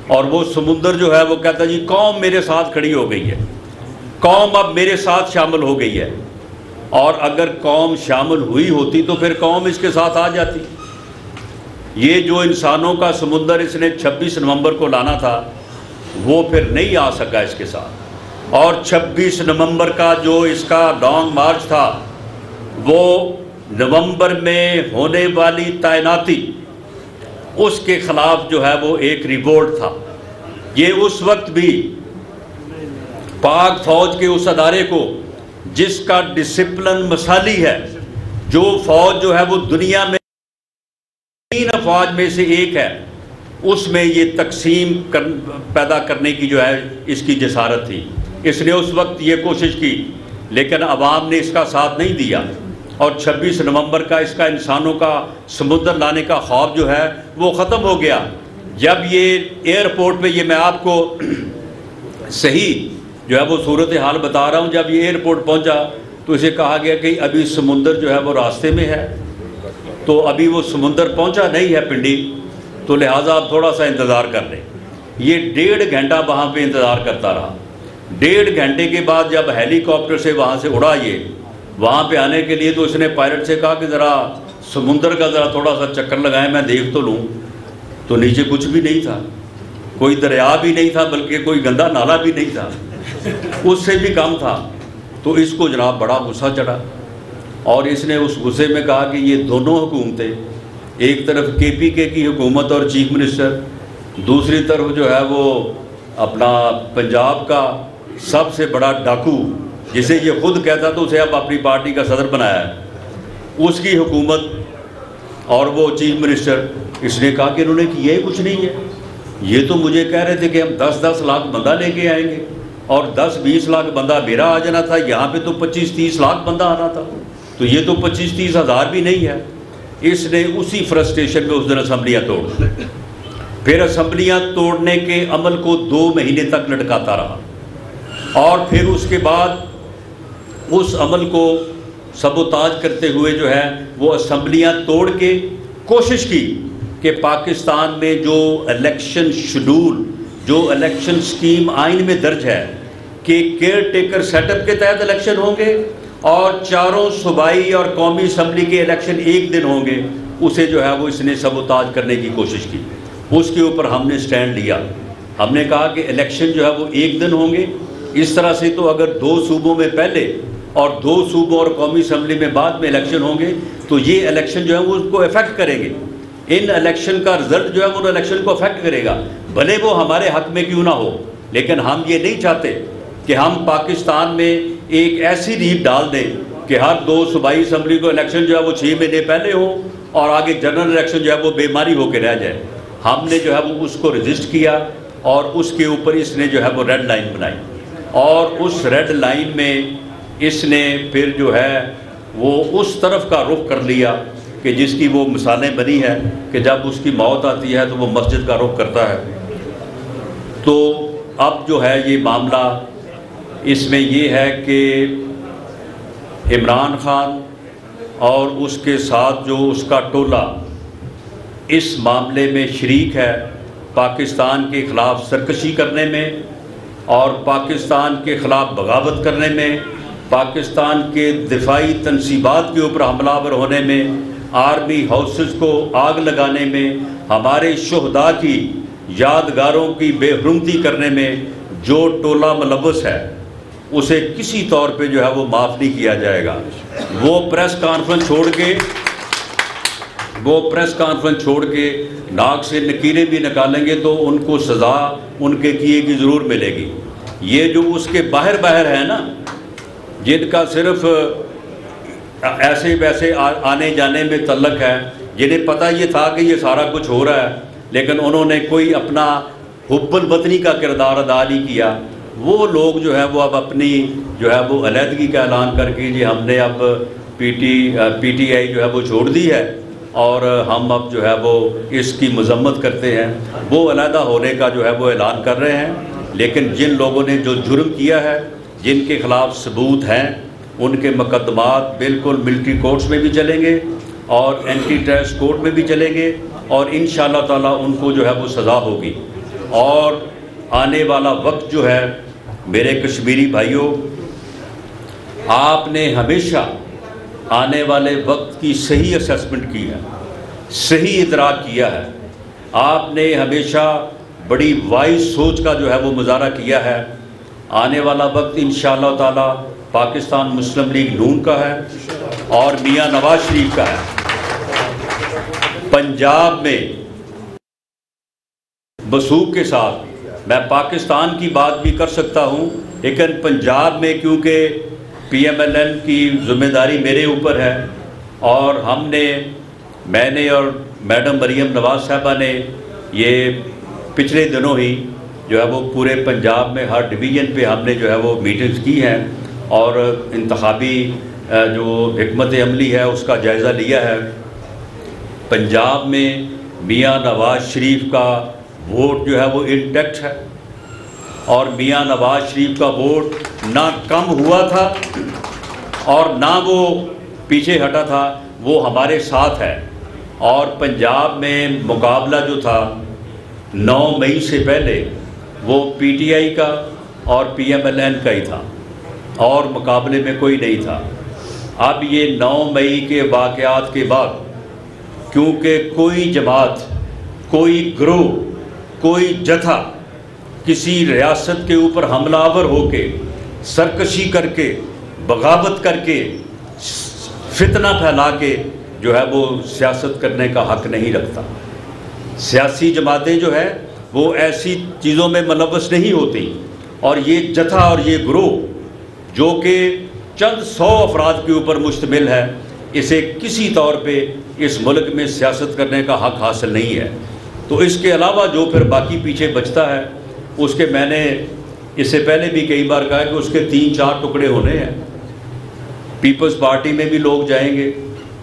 اور وہ سمندر جو ہے وہ کہتا جی قوم میرے ساتھ کھڑی ہو گئی ہے، قوم اب میرے ساتھ شامل ہو گئی ہے۔ اور اگر قوم شامل ہوئی ہوتی تو پھر قوم اس کے ساتھ آ جاتی۔ یہ جو انسانوں کا سمندر اس نے چھبیس نومبر کو لانا تھا وہ پھر نہیں آ سکا اس کے ساتھ، اور چھبیس نومبر کا جو اس کا لانگ مارچ تھا وہ نومبر میں ہونے والی تعیناتی اس کے خلاف جو ہے وہ ایک ریوولٹ تھا۔ یہ اس وقت بھی پاک فوج کے اس ادارے کو جس کا ڈسپلن مثالی ہے، جو فوج جو ہے وہ دنیا میں تین افواج میں سے ایک ہے، اس میں یہ تقسیم پیدا کرنے کی جو ہے اس کی جسارت تھی۔ اس نے اس وقت یہ کوشش کی لیکن عوام نے اس کا ساتھ نہیں دیا، اور چھبیس نومبر کا اس کا انسانوں کا سمندر لانے کا خواب جو ہے وہ ختم ہو گیا۔ جب یہ ایئرپورٹ پہ، یہ میں آپ کو صحیح جو ہے وہ صورتحال بتا رہا ہوں، جب یہ ایئرپورٹ پہنچا تو اسے کہا گیا کہ ابھی سمندر جو ہے وہ راستے میں ہے، تو ابھی وہ سمندر پہنچا نہیں ہے پنڈی، تو لہٰذا آپ تھوڑا سا انتظار کر لیں۔ یہ ڈیڑھ گھنٹہ وہاں پہ انتظار کرتا رہا۔ ڈیڑھ گھنٹے کے بعد جب ہیلی کاپٹر سے وہاں سے اڑا یہ وہاں پہ آنے کے لیے، تو اس نے پائلٹ سے کہا کہ ذرا سمندر کا ذرا تھوڑا سا چکر لگائیں، میں دیکھ تو لوں۔ تو نیچے کچھ بھی نہیں تھا، کوئی دریا بھی نہیں تھا، بلکہ کوئی گندا نالا بھی نہیں تھا، اس سے بھی کم تھا۔ تو اس کو جناب بڑا غصہ چڑھا، اور اس نے اس غصے میں کہا کہ یہ دونوں حکومتیں، ایک طرف کے پی کے کی حکومت اور چیف منسٹر، دوسری طرف جو ہے وہ اپنا پنجاب کا سب سے بڑا ڈاکو، جسے یہ خود کہتا تو اسے اب اپنی پارٹی کا صدر بنایا ہے، اس کی حکومت اور وہ چیف منسٹر، اس نے کہا کہ انہوں نے کیا ہی کچھ نہیں ہے۔ یہ تو مجھے کہہ رہے تھے کہ ہم دس دس لاکھ بندہ لے کے آئیں گے، اور دس بیس لاکھ بندہ میرا آ جانا تھا، یہاں پہ تو پچیس تیس لاکھ بندہ آنا تھا، تو یہ تو پچیس تیس ہزار بھی نہیں ہے۔ اس نے اسی فرسٹریشن میں اس دن اسمبلیاں توڑ دی۔ پھر اسمبلیاں توڑنے کے عمل کو دو مہینے تک لٹکاتا رہا، اور پھر اس کے بعد اس عمل کو سبوتاج کرتے ہوئے جو ہے وہ اسمبلیاں توڑ کے کوشش کی کہ پاکستان میں جو الیکشن شیڈول، جو الیکشن سکیم آئین میں درج ہے کہ کیئر ٹیکر سیٹ اپ کے تحت الیکشن ہوں گے اور چاروں صوبائی اور قومی اسمبلی کے الیکشن ایک دن ہوں گے، اسے جو ہے وہ اس نے سبوتاج کرنے کی کوشش کی۔ اس کے اوپر ہم نے سٹینڈ لیا، ہم نے کہا کہ الیکشن جو ہے وہ ایک دن ہوں گے۔ اس طرح سے تو اگر دو صوبوں میں پہلے اور دو صوبوں اور قومی اسمبلی میں بعد میں الیکشن ہوں گے تو یہ الیکشن جو ہے وہ اس کو افیکٹ کریں گے، ان الیکشن کا رزلٹ جو ہے وہ الیکشن کو افیکٹ کرے گا، بھلے وہ ہمارے حق میں کیوں نہ ہو۔ لیکن ہم یہ نہیں چاہتے کہ ہم پاکستان میں ایک ایسی ریت ڈال دیں کہ ہر دو صوبائی اسمبلی کو الیکشن جو ہے وہ چھ مہینے پہلے ہو اور آگے جنرل الیکشن جو ہے وہ بیماری ہو کے رہ جائے۔ ہم نے جو ہے وہ اس کو رجسٹ کیا، اور اس کے اوپر اس نے جو ہے وہ ریڈ لائن بنائی، اور اس ریڈ لائن میں اس نے پھر جو ہے وہ اس طرف کا رخ کر لیا کہ جس کی وہ مثالیں بنی ہے کہ جب اس کی موت آتی ہے تو وہ مسجد کا رخ کرتا ہے۔ تو اب جو ہے یہ معاملہ اس میں یہ ہے کہ عمران خان اور اس کے ساتھ جو اس کا ٹولہ اس معاملے میں شریک ہے، پاکستان کے خلاف سرکشی کرنے میں اور پاکستان کے خلاف بغاوت کرنے میں، پاکستان کے دفاعی تنصیبات کے اوپر حملہ آور ہونے میں، آرمی ہاؤسز کو آگ لگانے میں، ہمارے شہداء کی یادگاروں کی بے حرمتی کرنے میں جو ٹولہ ملوث ہے اسے کسی طور پہ جو ہے وہ معاف نہیں کیا جائے گا۔ وہ پریس کانفرنس چھوڑ کے وہ پریس کانفرنس چھوڑ کے ناک سے نکیریں بھی نکالیں گے تو ان کو سزا ان کے کیے کی ضرور ملے گی۔ یہ جو اس کے باہر باہر ہیں نا، جن کا صرف ایسے ویسے آنے جانے میں تعلق ہے، جنہیں پتہ یہ تھا کہ یہ سارا کچھ ہو رہا ہے لیکن انہوں نے کوئی اپنا حب الوطنی کا کردار ادا نہیں کیا، وہ لوگ جو ہے وہ اب اپنی جو ہے وہ علیحدگی کا اعلان کر کے جی ہم نے اب P T P T I جو ہے وہ چھوڑ دی ہے اور ہم اب جو ہے وہ اس کی مذمت کرتے ہیں، وہ علیحدہ ہونے کا جو ہے وہ اعلان کر رہے ہیں۔ لیکن جن لوگوں نے جو جرم کیا ہے، جن کے خلاف ثبوت ہیں، ان کے مقدمات بالکل ملٹری کورٹس میں بھی چلیں گے اور اینٹی ٹیررسٹ کورٹ میں بھی چلیں گے، اور انشاءاللہ تعالیٰ ان کو جو ہے وہ سزا ہوگی۔ اور آنے والا وقت جو ہے میرے کشمیری بھائیوں، آپ نے ہمیشہ آنے والے وقت کی صحیح اسیسمنٹ کی ہے، صحیح ادراک کیا ہے، آپ نے ہمیشہ بڑی وائز سوچ کا جو ہے وہ مظاہرہ کیا ہے۔ آنے والا وقت انشاءاللہ تعالی پاکستان مسلم لیگ نون کا ہے اور میاں نواز شریف کا ہے۔ پنجاب میں وثوق کے ساتھ میں پاکستان کی بات بھی کر سکتا ہوں، لیکن پنجاب میں کیونکہ پی ایم ایل این کی ذمہ داری میرے اوپر ہے، اور ہم نے میں نے اور میڈم مریم نواز صاحبہ نے یہ پچھلے دنوں ہی جو ہے وہ پورے پنجاب میں ہر ڈویژن پہ ہم نے جو ہے وہ میٹنگز کی ہیں اور انتخابی جو حکمت عملی ہے اس کا جائزہ لیا ہے۔ پنجاب میں میاں نواز شریف کا ووٹ جو ہے وہ انٹیکٹ ہے، اور میاں نواز شریف کا ووٹ نہ کم ہوا تھا اور نہ وہ پیچھے ہٹا تھا، وہ ہمارے ساتھ ہے۔ اور پنجاب میں مقابلہ جو تھا نو مئی سے پہلے وہ پی ٹی آئی کا اور پی ایم ایل این کا ہی تھا، اور مقابلے میں کوئی نہیں تھا۔ اب یہ نو مئی کے واقعات کے بعد کیونکہ کوئی جماعت، کوئی گروہ، کوئی جتھا کسی ریاست کے اوپر حملہ آور ہو کے، سرکشی کر کے، بغاوت کر کے، فتنہ پھیلا کے جو ہے وہ سیاست کرنے کا حق نہیں رکھتا۔ سیاسی جماعتیں جو ہے وہ ایسی چیزوں میں ملوث نہیں ہوتی، اور یہ جتھا اور یہ گروہ جو کہ چند سو افراد کے اوپر مشتمل ہے، اسے کسی طور پہ اس ملک میں سیاست کرنے کا حق حاصل نہیں ہے۔ تو اس کے علاوہ جو پھر باقی پیچھے بچتا ہے، اس کے میں نے اس سے پہلے بھی کئی بار کہا کہ اس کے تین چار ٹکڑے ہونے ہیں۔ پیپلز پارٹی میں بھی لوگ جائیں گے،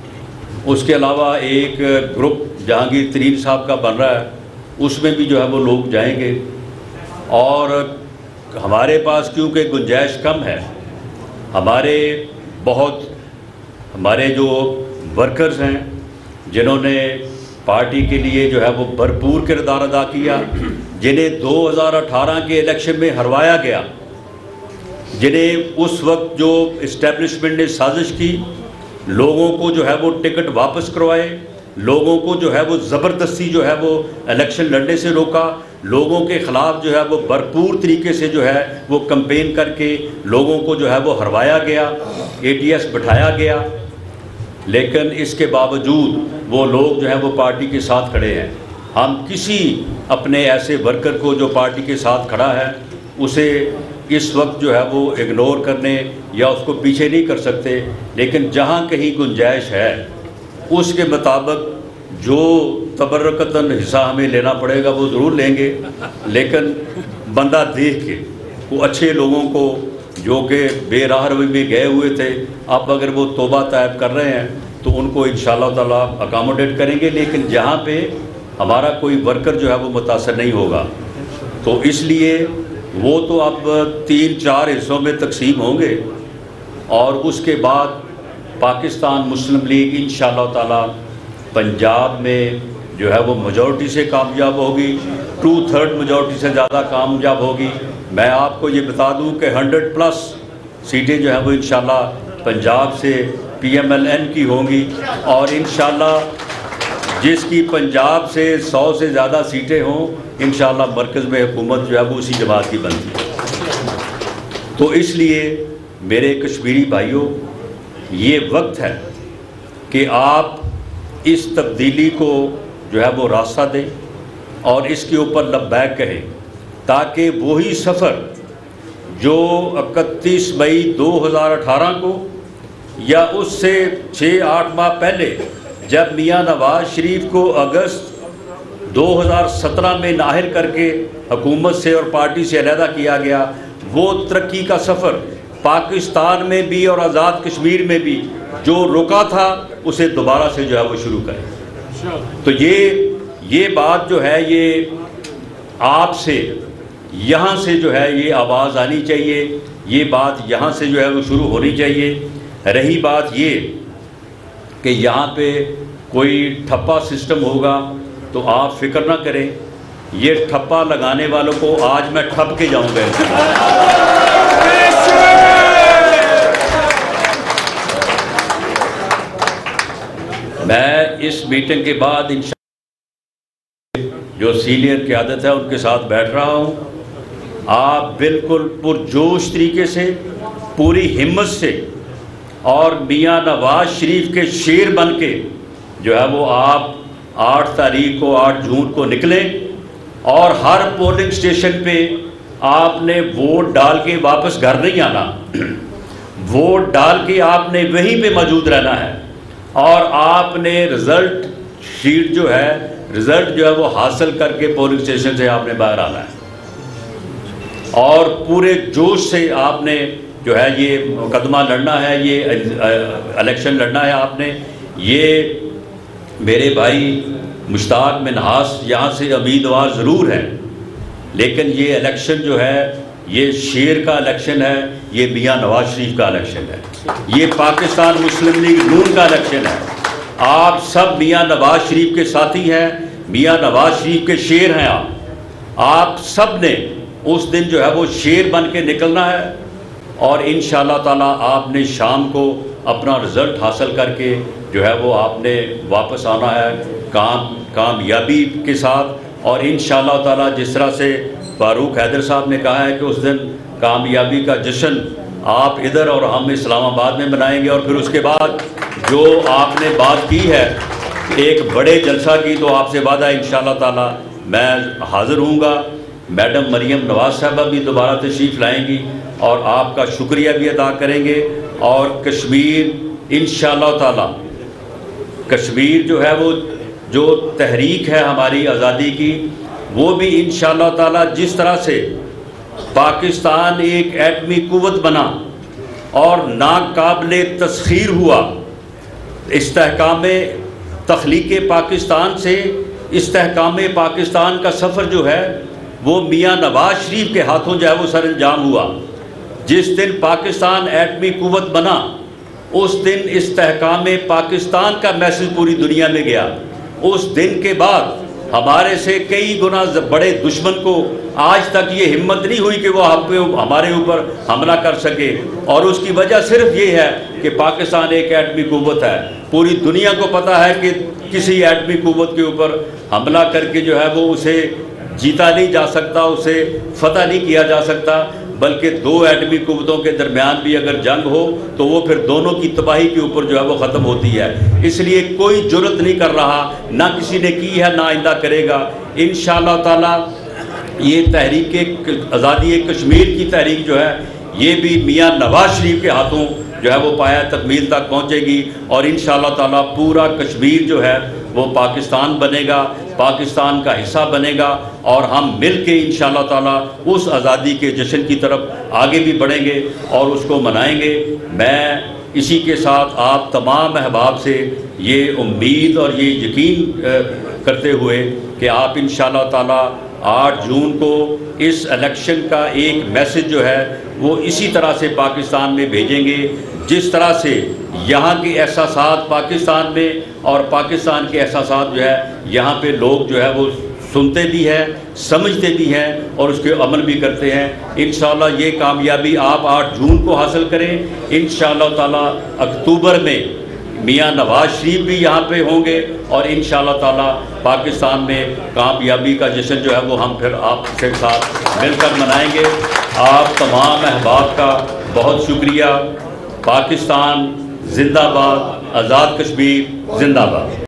اس کے علاوہ ایک گروپ جہانگیر ترین صاحب کا بن رہا ہے، اس میں بھی جو ہے وہ لوگ جائیں گے، اور ہمارے پاس کیونکہ گنجائش کم ہے، ہمارے بہت ہمارے جو ورکرز ہیں جنہوں نے پارٹی کے لیے جو ہے وہ بھرپور کردار ادا کیا، جنہیں دو ہزار اٹھارہ کے الیکشن میں ہروایا گیا، جنہیں اس وقت جو اسٹیبلشمنٹ نے سازش کی، لوگوں کو جو ہے وہ ٹکٹ واپس کروائے، لوگوں کو جو ہے وہ زبردستی جو ہے وہ الیکشن لڑنے سے روکا، لوگوں کے خلاف جو ہے وہ بھرپور طریقے سے جو ہے وہ کمپین کر کے لوگوں کو جو ہے وہ ہروایا گیا، اے ٹی ایس بٹھایا گیا، لیکن اس کے باوجود وہ لوگ جو ہے وہ پارٹی کے ساتھ کھڑے ہیں۔ ہم کسی اپنے ایسے ورکر کو جو پارٹی کے ساتھ کھڑا ہے اسے اس وقت جو ہے وہ اگنور کرنے یا اس کو پیچھے نہیں کر سکتے، لیکن جہاں کہیں گنجائش ہے اس کے مطابق جو تبرکتاً حصہ ہمیں لینا پڑے گا وہ ضرور لیں گے، لیکن بندہ دیکھ کے وہ اچھے لوگوں کو جو کہ بے راہ روی میں گئے ہوئے تھے، اب اگر وہ توبہ طائب کر رہے ہیں تو ان کو انشاءاللہ تعالیٰ اکاموڈیٹ کریں گے، لیکن جہاں پہ ہمارا کوئی ورکر جو ہے وہ متاثر نہیں ہوگا تو اس لیے وہ تو اب تین چار حصوں میں تقسیم ہوں گے، اور اس کے بعد پاکستان مسلم لیگ انشاءاللہ تعالیٰ پنجاب میں جو ہے وہ میجورٹی سے کامیاب ہوگی، ٹو تھرڈ میجورٹی سے زیادہ کامیاب ہوگی۔ میں آپ کو یہ بتا دوں کہ ہنڈریڈ پلس سیٹیں جو ہیں وہ انشاءاللہ پنجاب سے پی ایم ایل این کی ہوں گی، اور انشاءاللہ جس کی پنجاب سے سو سے زیادہ سیٹیں ہوں انشاءاللہ مرکز میں حکومت جو ہے وہ اسی جماعت کی بنتی ہے۔ تو اس لیے میرے کشمیری بھائیوں، یہ وقت ہے کہ آپ اس تبدیلی کو جو ہے وہ راستہ دیں اور اس کے اوپر لبیک کہیں، تاکہ وہی سفر جو اکتیس مئی دو ہزار اٹھارہ کو یا اس سے چھ آٹھ ماہ پہلے جب میاں نواز شریف کو اگست دو ہزار سترہ میں ناہر کر کے حکومت سے اور پارٹی سے علیحدہ کیا گیا، وہ ترقی کا سفر پاکستان میں بھی اور آزاد کشمیر میں بھی جو رکا تھا اسے دوبارہ سے جو ہے وہ شروع کریں۔ تو یہ یہ بات جو ہے یہ آپ سے یہاں سے جو ہے یہ آواز آنی چاہیے، یہ بات یہاں سے جو ہے وہ شروع ہونی چاہیے۔ رہی بات یہ کہ یہاں پہ کوئی ٹھپا سسٹم ہوگا تو آپ فکر نہ کریں، یہ ٹھپا لگانے والوں کو آج میں ٹھپ کے جاؤں گا. میں اس میٹنگ کے بعد انشاءاللہ جو سینئر قیادت ہے ان کے ساتھ بیٹھ رہا ہوں. آپ بالکل پرجوش طریقے سے، پوری ہمت سے اور میاں نواز شریف کے شیر بن کے جو ہے وہ آپ آٹھ تاریخ کو آٹھ جون کو نکلیں اور ہر پولنگ سٹیشن پہ آپ نے ووٹ ڈال کے واپس گھر نہیں آنا. ووٹ ڈال کے آپ نے وہیں پہ موجود رہنا ہے اور آپ نے رزلٹ شیٹ جو ہے رزلٹ جو ہے وہ حاصل کر کے پولنگ سٹیشن سے آپ نے باہر آنا ہے اور پورے جوش سے آپ نے جو ہے یہ مقدمہ لڑنا ہے، یہ الیکشن لڑنا ہے. آپ نے یہ میرے بھائی مشتاق منہاس یہاں سے امیدوار ضرور ہیں، لیکن یہ الیکشن جو ہے یہ شیر کا الیکشن ہے، یہ میاں نواز شریف کا الیکشن ہے، یہ پاکستان مسلم لیگ نون کا الیکشن ہے. آپ سب میاں نواز شریف کے ساتھی ہیں، میاں نواز شریف کے شیر ہیں. آپ آپ سب نے اس دن جو ہے وہ شیر بن کے نکلنا ہے اور انشاءاللہ تعالیٰ آپ نے شام کو اپنا رزلٹ حاصل کر کے جو ہے وہ آپ نے واپس آنا ہے کام کامیابی کے ساتھ. اور انشاءاللہ تعالیٰ جس طرح سے فاروق حیدر صاحب نے کہا ہے کہ اس دن کامیابی کا جشن آپ ادھر اور ہم اسلام آباد میں منائیں گے، اور پھر اس کے بعد جو آپ نے بات کی ہے ایک بڑے جلسہ کی، تو آپ سے وعدہ انشاءاللہ تعالیٰ میں حاضر ہوں گا. میڈم مریم نواز صاحبہ بھی دوبارہ تشریف لائیں گی اور آپ کا شکریہ بھی ادا کریں گے. اور کشمیر انشاءاللہ تعالیٰ کشمیر جو ہے وہ جو تحریک ہے ہماری آزادی کی، وہ بھی انشاءاللہ تعالیٰ جس طرح سے پاکستان ایک ایٹمی قوت بنا اور ناقابل تسخیر ہوا، استحکام تخلیق پاکستان سے استحکام پاکستان کا سفر جو ہے وہ میاں نواز شریف کے ہاتھوں جو ہے وہ سر انجام ہوا. جس دن پاکستان ایٹمی قوت بنا اس دن استحکام پاکستان کا میسج پوری دنیا میں گیا. اس دن کے بعد ہمارے سے کئی گنا بڑے دشمن کو آج تک یہ ہمت نہیں ہوئی کہ وہ ہمارے اوپر حملہ کر سکے، اور اس کی وجہ صرف یہ ہے کہ پاکستان ایک ایٹمی قوت ہے. پوری دنیا کو پتہ ہے کہ کسی ایٹمی قوت کے اوپر حملہ کر کے جو ہے وہ اسے جیتا نہیں جا سکتا، اسے فتح نہیں کیا جا سکتا، بلکہ دو ایٹمی قوتوں کے درمیان بھی اگر جنگ ہو تو وہ پھر دونوں کی تباہی کے اوپر جو ہے وہ ختم ہوتی ہے. اس لیے کوئی جرت نہیں کر رہا، نہ کسی نے کی ہے نہ آئندہ کرے گا. انشاءاللہ تعالیٰ یہ تحریک آزادی کشمیر کی تحریک جو ہے یہ بھی میاں نواز شریف کے ہاتھوں جو ہے وہ پایا تکمیل تک پہنچے گی، اور انشاءاللہ تعالیٰ پورا کشمیر جو ہے وہ پاکستان بنے گا، پاکستان کا حصہ بنے گا، اور ہم مل کے انشاءاللہ تعالیٰ اس آزادی کے جشن کی طرف آگے بھی بڑھیں گے اور اس کو منائیں گے. میں اسی کے ساتھ آپ تمام احباب سے یہ امید اور یہ یقین کرتے ہوئے کہ آپ انشاءاللہ تعالیٰ آٹھ جون کو اس الیکشن کا ایک میسج جو ہے وہ اسی طرح سے پاکستان میں بھیجیں گے جس طرح سے یہاں کے احساسات پاکستان میں اور پاکستان کے احساسات جو ہے یہاں پہ لوگ جو ہے وہ سنتے بھی ہیں، سمجھتے بھی ہیں اور اس کے عمل بھی کرتے ہیں. انشاءاللہ یہ کامیابی آپ آٹھ جون کو حاصل کریں. انشاءاللہ تعالیٰ اکتوبر میں میاں نواز شریف بھی یہاں پہ ہوں گے اور انشاءاللہ تعالیٰ پاکستان میں کامیابی کا جشن جو ہے وہ ہم پھر آپ کے ساتھ مل کر منائیں گے. آپ تمام احباب کا بہت شکریہ. پاکستان زندہ باد، آزاد کشمیر زندہ باد.